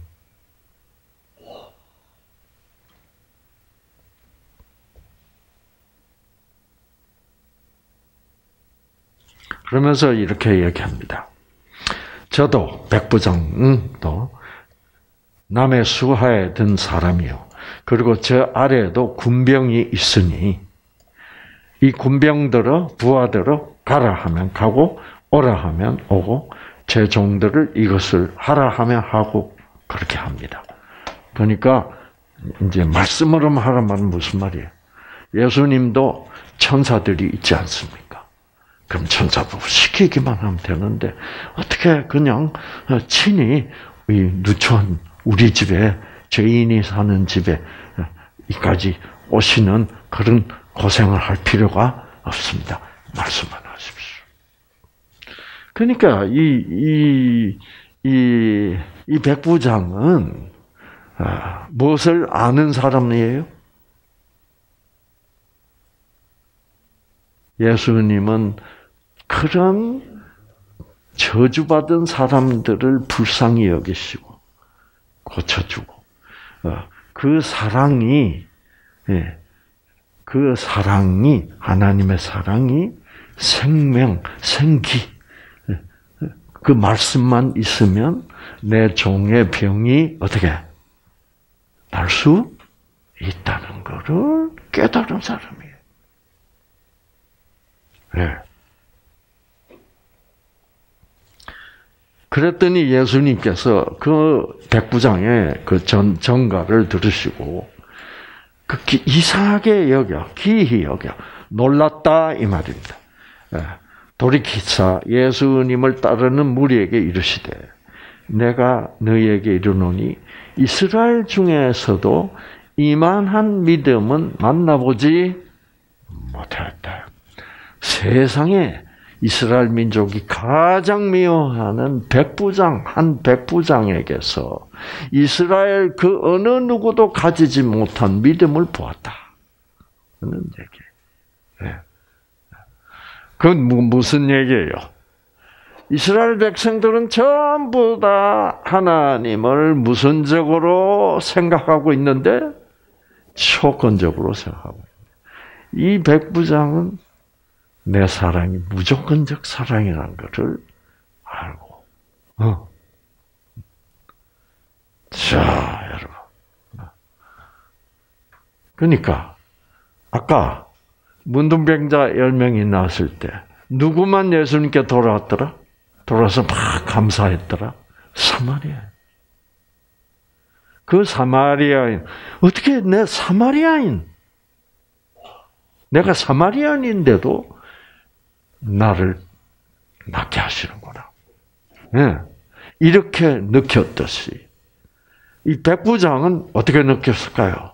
그러면서 이렇게 얘기합니다. 저도 백부장도 남의 수하에 든 사람이요. 그리고 저 아래에도 군병이 있으니 이 군병들어 부하들어 가라 하면 가고 오라 하면 오고 제 종들을 이것을 하라 하면 하고 그렇게 합니다. 그러니까 이제 말씀으로만 하란 말은 무슨 말이에요? 예수님도 천사들이 있지 않습니까? 그럼 천사도 시키기만 하면 되는데 어떻게 그냥 친히 이 누추한 우리 집에 죄인이 사는 집에 이까지 오시는 그런 고생을 할 필요가 없습니다. 말씀만 하십시오. 그러니까 이 이 이 이 백부장은 무엇을 아는 사람이에요? 예수님은 그런 저주받은 사람들을 불쌍히 여기시고 고쳐주고 그 사랑이 그 사랑이 하나님의 사랑이 생명, 생기 그 말씀만 있으면 내 종의 병이 어떻게 날 수 있다는 것을 깨달은 사람이에요. 네. 그랬더니 예수님께서 그 백부장의 그 전, 전가를 들으시고, 그 기, 이상하게 여겨, 기이히 여겨, 놀랐다, 이 말입니다. 돌이키사 예수님을 따르는 무리에게 이르시되, 내가 너희에게 이르노니, 이스라엘 중에서도 이만한 믿음은 만나보지 못했다. 세상에 이스라엘 민족이 가장 미워하는 백부장, 한 백부장에게서 이스라엘 그 어느 누구도 가지지 못한 믿음을 보았다. 그런 얘기. 네. 그건 무슨 얘기예요? 이스라엘 백성들은 전부 다 하나님을 무선적으로 생각하고 있는데 조건적으로 생각하고 있는데 이 백부장은 내 사랑이 무조건적 사랑이라는 것을 알고. 어. 자, 여러분. 그러니까 아까 문둥병자 열 명이 나왔을 때 누구만 예수님께 돌아왔더라? 돌아서 막 감사했더라? 사마리아. 그 사마리아인, 어떻게 내 사마리아인, 내가 사마리아인인데도 나를 낫게 하시는구나. 네. 이렇게 느꼈듯이 이 백부장은 어떻게 느꼈을까요?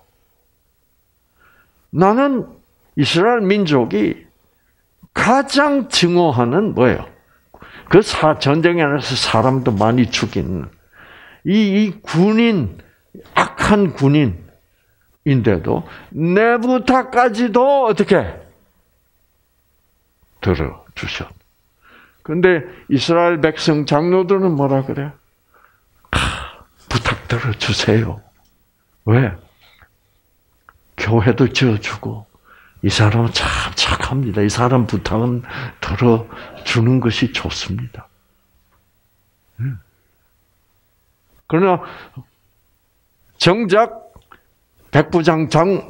나는 이스라엘 민족이 가장 증오하는 뭐예요? 그 사, 전쟁에 나서 사람도 많이 죽인 이, 이 군인, 악한 군인인데도 내 부탁까지도 어떻게 들어주셨. 근데 이스라엘 백성 장로들은 뭐라 그래? 아, 부탁 들어주세요. 왜? 교회도 지어주고 이 사람은 참 착합니다. 이 사람 부탁은 들어주는 것이 좋습니다. 그러나 정작 백부장 장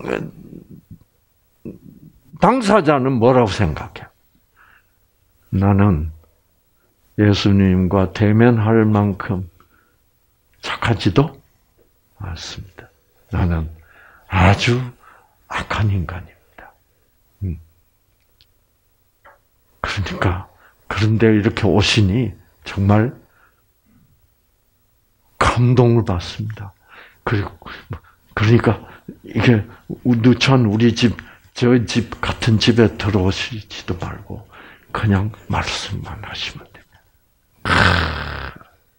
당사자는 뭐라고 생각해? 나는 예수님과 대면할 만큼 착하지도 않습니다. 나는 아주 악한 인간입니다. 그러니까 그런데 이렇게 오시니 정말 감동을 받습니다. 그리고 그러니까 이게 누추한 우리 집, 저 집 같은 집에 들어오시지도 말고 그냥 말씀만 하시면 됩니다.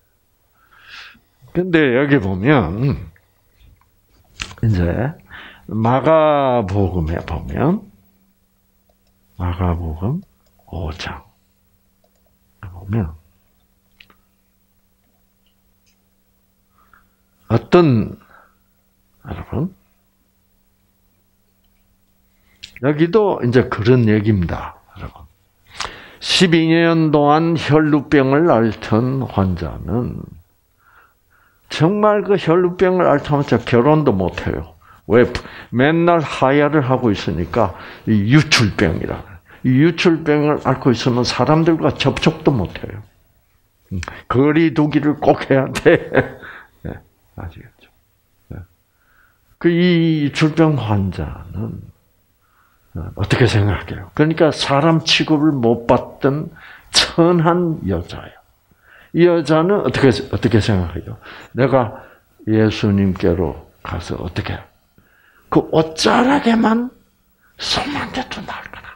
근데 여기 보면 이제 마가복음에 보면 마가복음 오 장 보면 어떤 여러분 여기도 이제 그런 얘기입니다. 여러분 십이 년 동안 혈루병을 앓던 환자는 정말 그 혈루병을 앓다면서 결혼도 못해요. 왜? 맨날 하야를 하고 있으니까 이 유출병이라. 이 유출병을 앓고 있으면 사람들과 접촉도 못해요. 거리 두기를 꼭 해야 돼. 네, 아시겠죠? 네. 그 이 유출병 환자는 어떻게 생각해요? 그러니까 사람 취급을 못 받던 천한 여자예요. 이 여자는 어떻게 어떻게 생각해요? 내가 예수님께로 가서 어떻게 그 옷자락에만 손만 대도 나을 거다.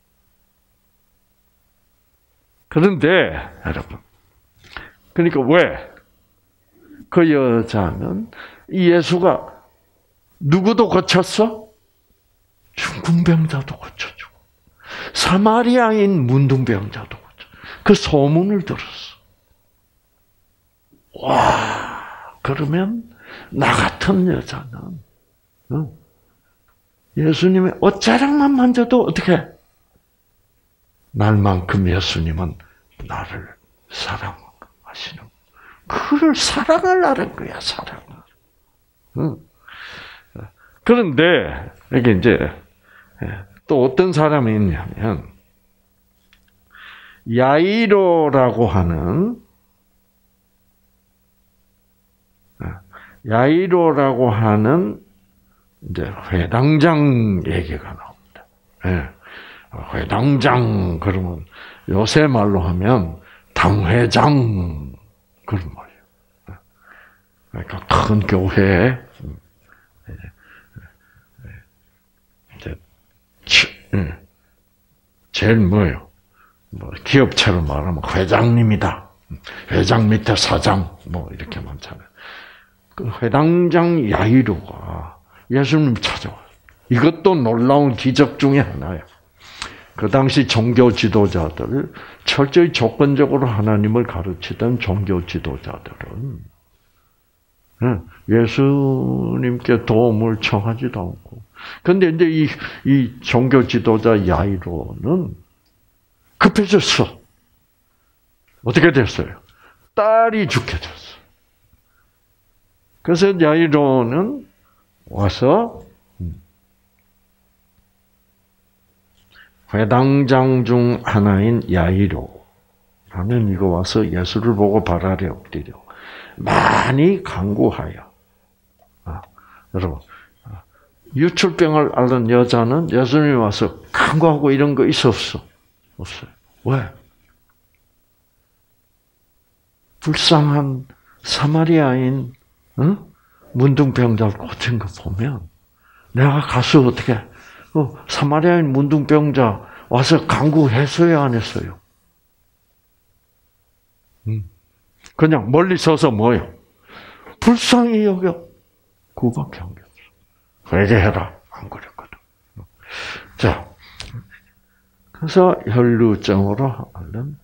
그런데 여러분, 그러니까 왜? 그 여자는 예수가 누구도 고쳤어? 중풍병자도 고쳐주고 사마리아인 문둥병자도 고쳐. 그 소문을 들었어. 와, 그러면 나 같은 여자는 예수님의 옷자락만 만져도 어떻게? 날만큼 예수님은 나를 사랑하시는. 그를 사랑하려는 거야, 사랑을. 그런데 이게 이제 또 어떤 사람이 있냐면 야이로라고 하는 야이로라고 하는 이제 회당장 얘기가 나옵니다. 예. 회당장 그러면 요새 말로 하면 당회장 그런 말이에요. 그러니까 큰 교회에 이제 제일 뭐예요? 뭐 기업처럼 말하면 회장님이다. 회장 밑에 사장 뭐 이렇게 많잖아요. 그 회당장 야이로가 예수님 찾아와요. 이것도 놀라운 기적 중에 하나예요. 그 당시 종교 지도자들, 철저히 조건적으로 하나님을 가르치던 종교 지도자들은 예수님께 도움을 청하지도 않고. 근데 이제 이, 이 종교 지도자 야이로는 급해졌어. 어떻게 됐어요? 딸이 죽게 됐어. 그래서 야이로는 와서 회당장 중 하나인 야이로라는 이거 와서 예수를 보고 발 아래 엎드려 많이 간구하여. 아, 여러분, 유출병을 앓는 여자는 예수님이 와서 간구하고 이런 거 있어 없어? 없어요. 왜? 불쌍한 사마리아인 응? 문둥병자 고친 거 보면 내가 가서 어떻게 어, 사마리아인 문둥병자 와서 간구했어요, 안 했어요? 음. 그냥 멀리 서서 뭐요? 불쌍히 여겨. 그거밖에 안 겼어. 회개해라. 안 그랬거든. 자, 그래서 혈루증으로 앓는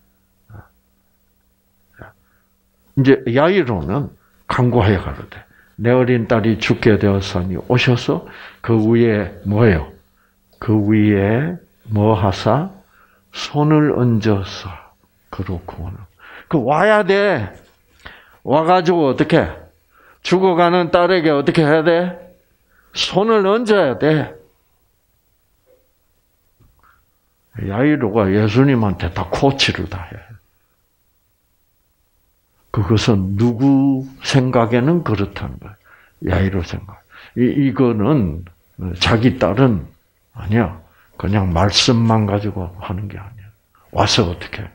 이제 야이로는 간구하여 가로되 내 어린 딸이 죽게 되었으니 오셔서 그 위에 뭐예요? 그 위에 뭐 하사 손을 얹어서 그렇구나. 그 와야 돼. 와가지고 어떻게 죽어가는 딸에게 어떻게 해야 돼? 손을 얹어야 돼. 야이로가 예수님한테 다 코치를 다 해. 그것은 누구 생각에는 그렇다는 거야. 야이로 생각. 이, 이거는 자기 딸은 아니야. 그냥 말씀만 가지고 하는 게 아니야. 와서 어떻게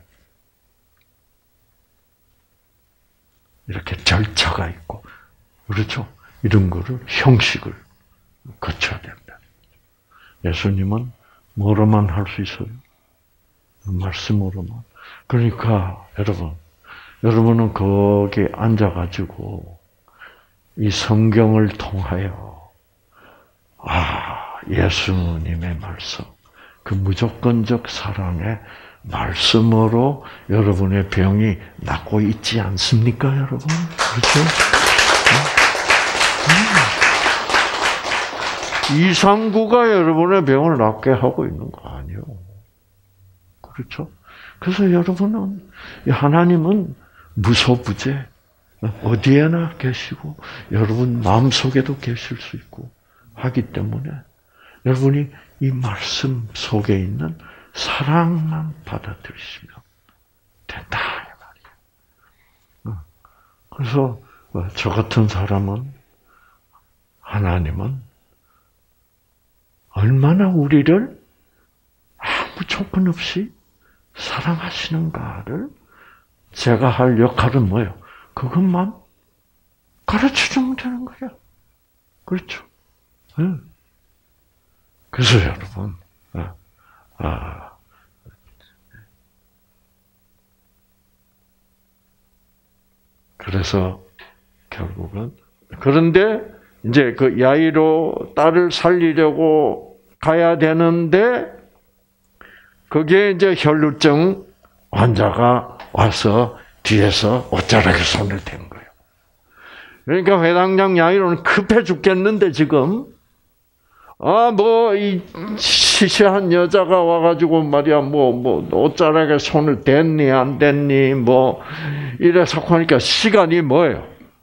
이렇게 절차가 있고, 그렇죠? 이런 거를 형식을 거쳐야 된다. 예수님은 뭐로만 할 수 있어요? 말씀으로만. 그러니까 여러분, 여러분은 거기 앉아가지고 이 성경을 통하여 아, 예수님의 말씀, 그 무조건적 사랑의 말씀으로 여러분의 병이 낫고 있지 않습니까, 여러분? 그렇죠? 이상구가 여러분의 병을 낫게 하고 있는 거 아니에요. 그렇죠? 그래서 여러분은, 하나님은 무소부재, 어디에나 계시고, 여러분 마음속에도 계실 수 있고, 하기 때문에, 여러분이 이 말씀 속에 있는 사랑만 받아들이시면 된다, 이 말이에요. 그래서, 저 같은 사람은, 하나님은 얼마나 우리를 아무 조건 없이 사랑하시는가를 제가 할 역할은 뭐예요? 그것만 가르쳐주면 되는 거예요. 그렇죠? 네. 그래서 여러분, 아, 아, 그래서 결국은 그런데 이제 그 야이로 딸을 살리려고 가야 되는데 그게 이제 혈루증 환자가 와서 뒤에서 옷자락에 손을 댄 거예요. 그러니까 회당장 야이로는 급해 죽겠는데 지금 아 뭐 이 시시한 여자가 와가지고 말이야 뭐 뭐 옷자락에 손을 댔니 안 댔니 뭐 이래서 하니까 시간이 뭐예요?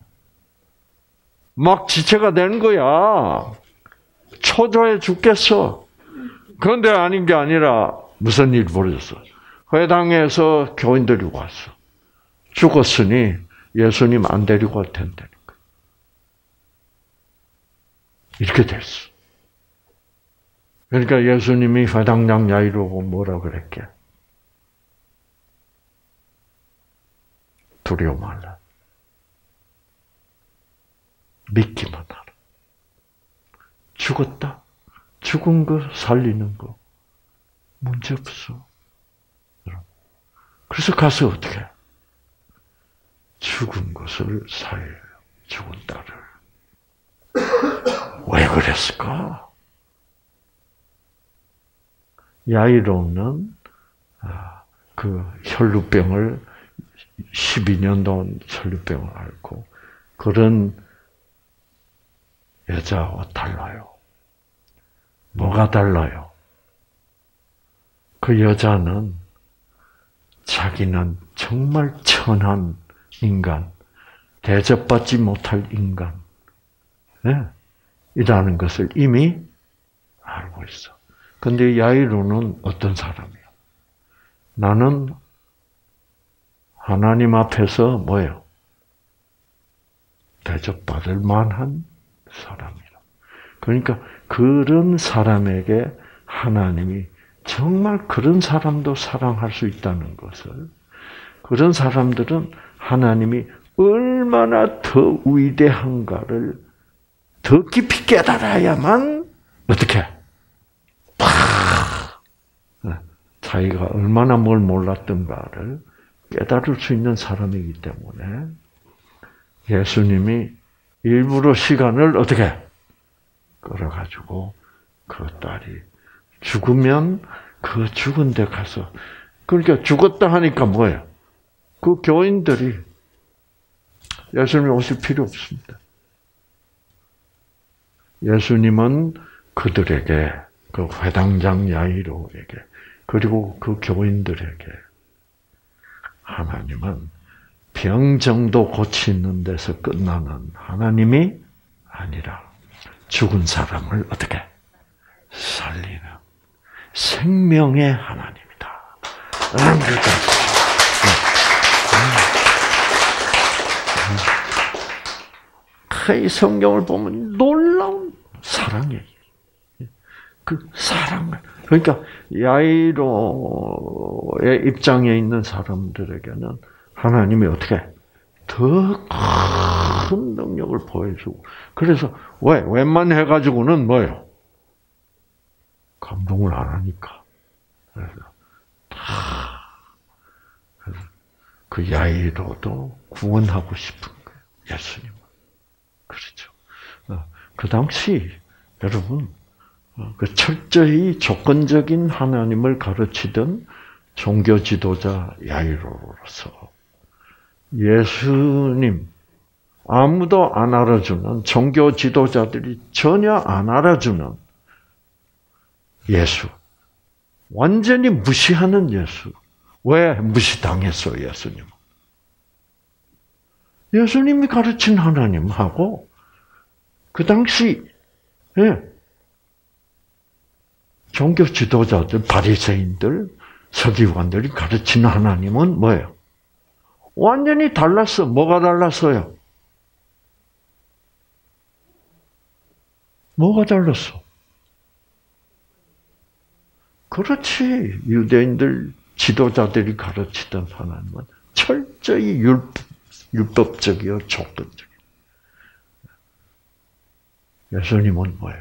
막 지체가 되는 거야. 초조해 죽겠어. 그런데 아닌 게 아니라 무슨 일이 벌어졌어? 회당에서 교인들이 왔어. 죽었으니 예수님 안 데리고 갈 텐다니까. 이렇게 됐어. 그러니까 예수님이 회당장 야이로고 뭐라 그랬게? 두려워 말라. 믿기만 하라. 죽었다. 죽은 거 살리는 거 문제 없어. 그래서 가서 어떻게 해? 죽은 것을 살려요. 죽은 딸을. 왜 그랬을까? 야이로는 그 혈루병을 십이 년 동안 혈루병을 앓고 그런 여자와 달라요. 뭐가 달라요? 그 여자는 자기는 정말 천한 인간, 대접받지 못할 인간, 네? 이라는 것을 이미 알고 있어. 근데 야이로는 어떤 사람이야? 나는 하나님 앞에서 뭐예요? 대접받을 만한 사람이라. 그러니까 그런 사람에게 하나님이 정말 그런 사람도 사랑할 수 있다는 것을, 그런 사람들은 하나님이 얼마나 더 위대한가를 더 깊이 깨달아야만 어떻게 팍 자기가 얼마나 뭘 몰랐던가를 깨달을 수 있는 사람이기 때문에 예수님이 일부러 시간을 어떻게 끌어가지고 그 딸이 죽으면 그 죽은 데 가서, 그러니까 죽었다 하니까 뭐예요? 그 교인들이 예수님 오실 필요 없습니다. 예수님은 그들에게, 그 회당장 야이로에게, 그리고 그 교인들에게 하나님은 병 정도 고치는 데서 끝나는 하나님이 아니라 죽은 사람을 어떻게 살리는 생명의 하나님이다. 라는 거죠. 이 성경을 보면 놀라운 사랑이에요. 그 사랑을. 그러니까 야이로의 입장에 있는 사람들에게는 하나님이 어떻게 더 큰 능력을 보여주고, 그래서 왜 웬만해가지고는 뭐예요? 감동을 안 하니까. 그래서 다 그 야이로도 구원하고 싶은 거예요. 예수님은. 그렇죠. 그 당시 여러분 그 철저히 조건적인 하나님을 가르치던 종교 지도자 야이로로서 예수님 아무도 안 알아주는 종교 지도자들이 전혀 안 알아주는 예수 완전히 무시하는 예수 왜 무시당했어요 예수님? 예수님이 가르친 하나님하고 그 당시 예, 종교 지도자들 바리새인들 서기관들이 가르치는 하나님은 뭐예요? 완전히 달랐어. 뭐가 달랐어요? 뭐가 달랐어? 그렇지. 유대인들 지도자들이 가르치던 하나님은 철저히 율법, 율법적이요, 조건적이요. 예수님은 뭐예요?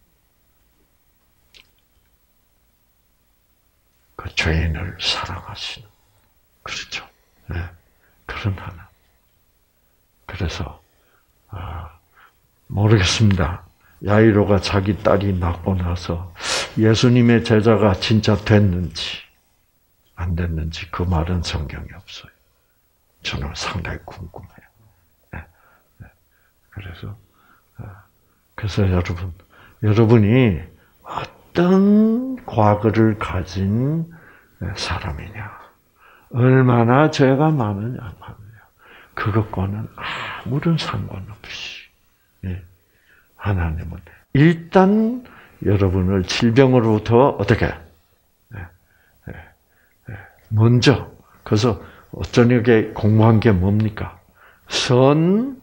그 죄인을 사랑하시는, 그렇죠. 네. 그런 하나. 그래서, 아, 모르겠습니다. 야이로가 자기 딸이 낳고 나서 예수님의 제자가 진짜 됐는지, 안 됐는지 그 말은 성경에 없어요. 저는 상당히 궁금해요. 네. 네. 그래서, 그래서 여러분, 여러분이 어떤 과거를 가진 사람이냐, 얼마나 죄가 많으냐, 많으냐, 그것과는 아무런 상관없이, 하나님은 일단 여러분을 질병으로부터 어떻게, 먼저, 그래서 저녁에 공부한 게 뭡니까? 선,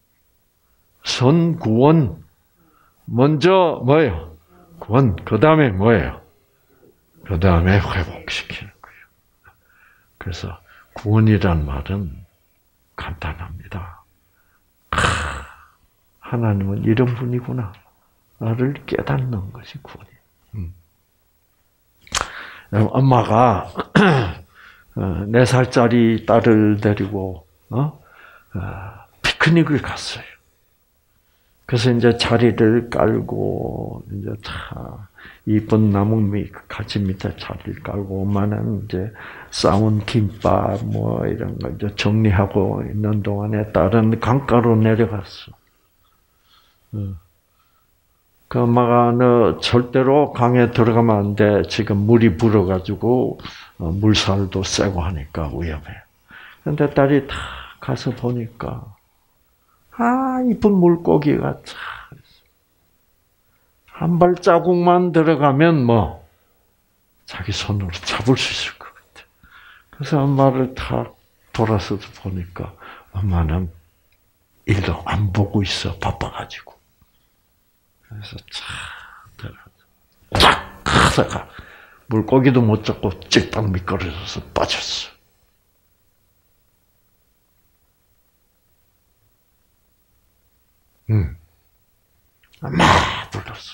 선구원. 먼저 뭐예요? 구원. 그 다음에 뭐예요? 그 다음에 회복시키는 거예요. 그래서 구원이란 말은 간단합니다. 아, 하나님은 이런 분이구나. 나를 깨닫는 것이 구원이에요. 음. 엄마가 네 살짜리 딸을 데리고 어? 피크닉을 갔어요. 그래서 이제 자리를 깔고 이제 다 이쁜 나무 밑 가지 밑에 자리를 깔고 엄마는 이제 싸운 김밥 뭐 이런 거 이제 정리하고 있는 동안에 딸은 강가로 내려갔어. 그 엄마가 너 절대로 강에 들어가면 안 돼. 지금 물이 불어가지고 물살도 세고 하니까 위험해. 근데 딸이 다 가서 보니까 아 이쁜 물고기가 참 한 발자국만 들어가면 뭐 자기 손으로 잡을 수 있을 것 같아. 그래서 엄마를 탁 돌아서서 보니까 엄마는 일도 안 보고 있어 바빠가지고. 그래서 착 들어가서 탁 하다가 물고기도 못 잡고 찔딱 미끄러져서 빠졌어. 음, 엄마 불렀어.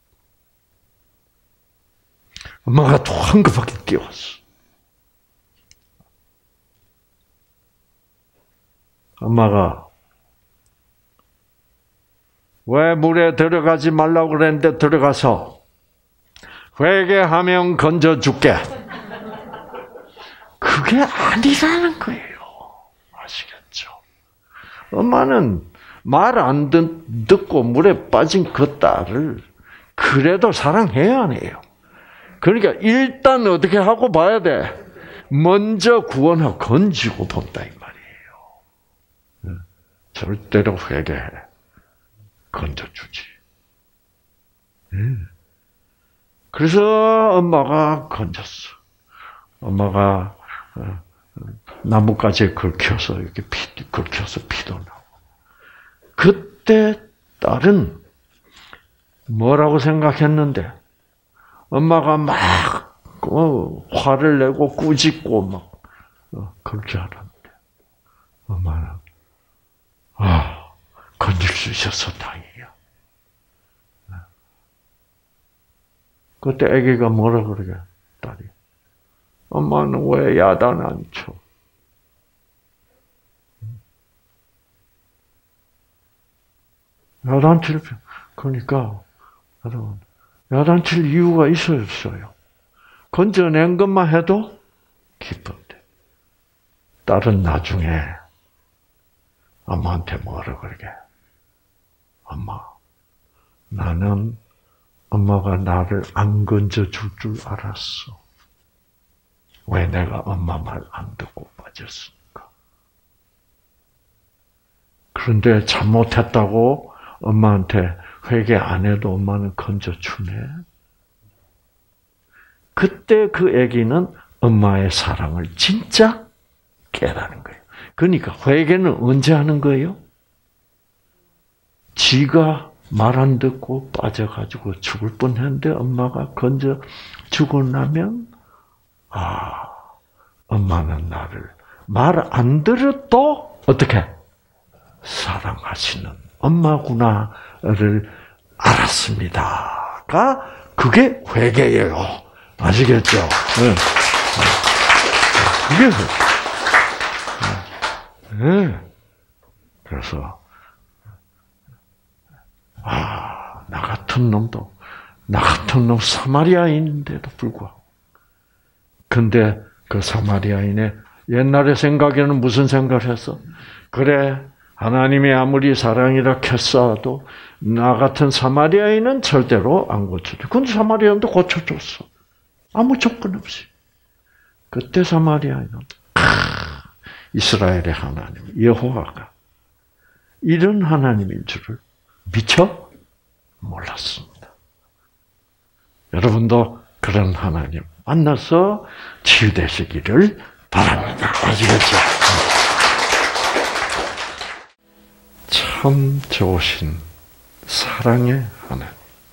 엄마가 또 황급하게 뛰어왔어. 엄마가 왜 물에 들어가지 말라고 그랬는데 들어가서 회개하면 건져줄게. 그게 아니라는 거예요. 아시겠죠? 엄마는 말 안 듣고 물에 빠진 그 딸을 그래도 사랑해야 해요. 그러니까 일단 어떻게 하고 봐야 돼? 먼저 구원하고 건지고 본다 이 말이에요. 절대로 회개해. 건져주지. 그래서 엄마가 건졌어. 엄마가 나뭇가지에 긁혀서 이렇게 피, 긁혀서 피도 나고. 그때 딸은 뭐라고 생각했는데 엄마가 막 어, 화를 내고 꾸짖고 막 어, 그렇게 하는데 엄마는 아 건질 수 있어서 다행이야. 그때 아기가 뭐라 그러게 딸이 엄마는 왜 야단 안 쳐? 야단 칠 그러니까 여러분 야단칠 이유가 있었어요. 건져낸 것만 해도 기쁜데. 딸은 나중에 엄마한테 뭐라 그러게? 엄마, 나는 엄마가 나를 안 건져줄 줄 알았어. 왜 내가 엄마 말 안 듣고 빠졌습니까? 그런데 잘못했다고 엄마한테 회개 안 해도 엄마는 건져주네. 그때 그 아기는 엄마의 사랑을 진짜 깨달은 거예요. 그러니까 회개는 언제 하는 거예요? 지가 말 안 듣고 빠져가지고 죽을 뻔했는데 엄마가 건져 주고 나면 아, 엄마는 나를 말 안 들어도 어떻게 사랑하시는 엄마구나를 알았습니다가 그게 회개예요. 아시겠죠? 네. 그게 회개. 네. 그래서 아, 나 같은 놈도 나 같은 놈 사마리아인인데도 불구하고 근데 그 사마리아인의 옛날의 생각에는 무슨 생각을 했어? 그래, 하나님이 아무리 사랑이라 했어도 나 같은 사마리아인은 절대로 안 고쳐줘. 근데 사마리아인도 고쳐줬어. 아무 조건 없이. 그때 사마리아인은 이스라엘의 하나님, 여호와가 이런 하나님인 줄을 미처 몰랐습니다. 여러분도 그런 하나님 만나서 치유되시기를 바랍니다. 아시겠죠? 참 좋으신 사랑의 하나님.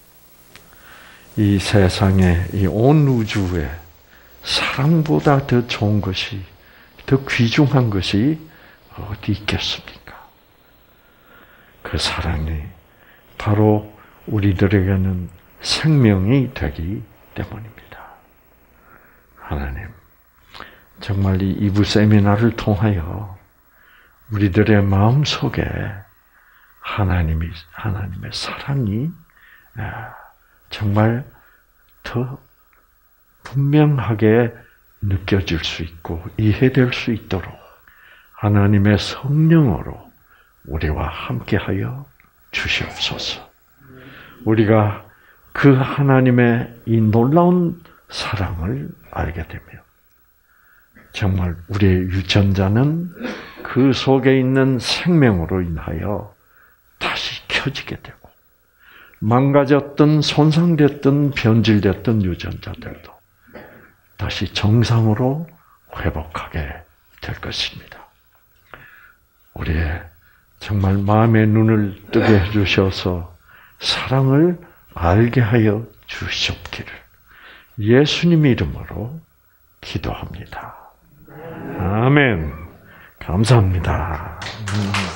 이 세상에, 이 온 우주에 사랑보다 더 좋은 것이, 더 귀중한 것이 어디 있겠습니까? 그 사랑이 바로 우리들에게는 생명이 되기 때문입니다. 하나님, 정말 이 이부 세미나를 통하여 우리들의 마음 속에 하나님이, 하나님의 사랑이 정말 더 분명하게 느껴질 수 있고 이해될 수 있도록 하나님의 성령으로 우리와 함께하여 주시옵소서. 우리가 그 하나님의 이 놀라운 사랑을 알게 되며 정말 우리의 유전자는 그 속에 있는 생명으로 인하여 다시 켜지게 되고 망가졌던 손상됐던 변질됐던 유전자들도 다시 정상으로 회복하게 될 것입니다. 우리의 정말 마음의 눈을 뜨게 해주셔서 사랑을 알게 하여 주시옵기를 예수님 이름으로 기도합니다. 아멘. 감사합니다.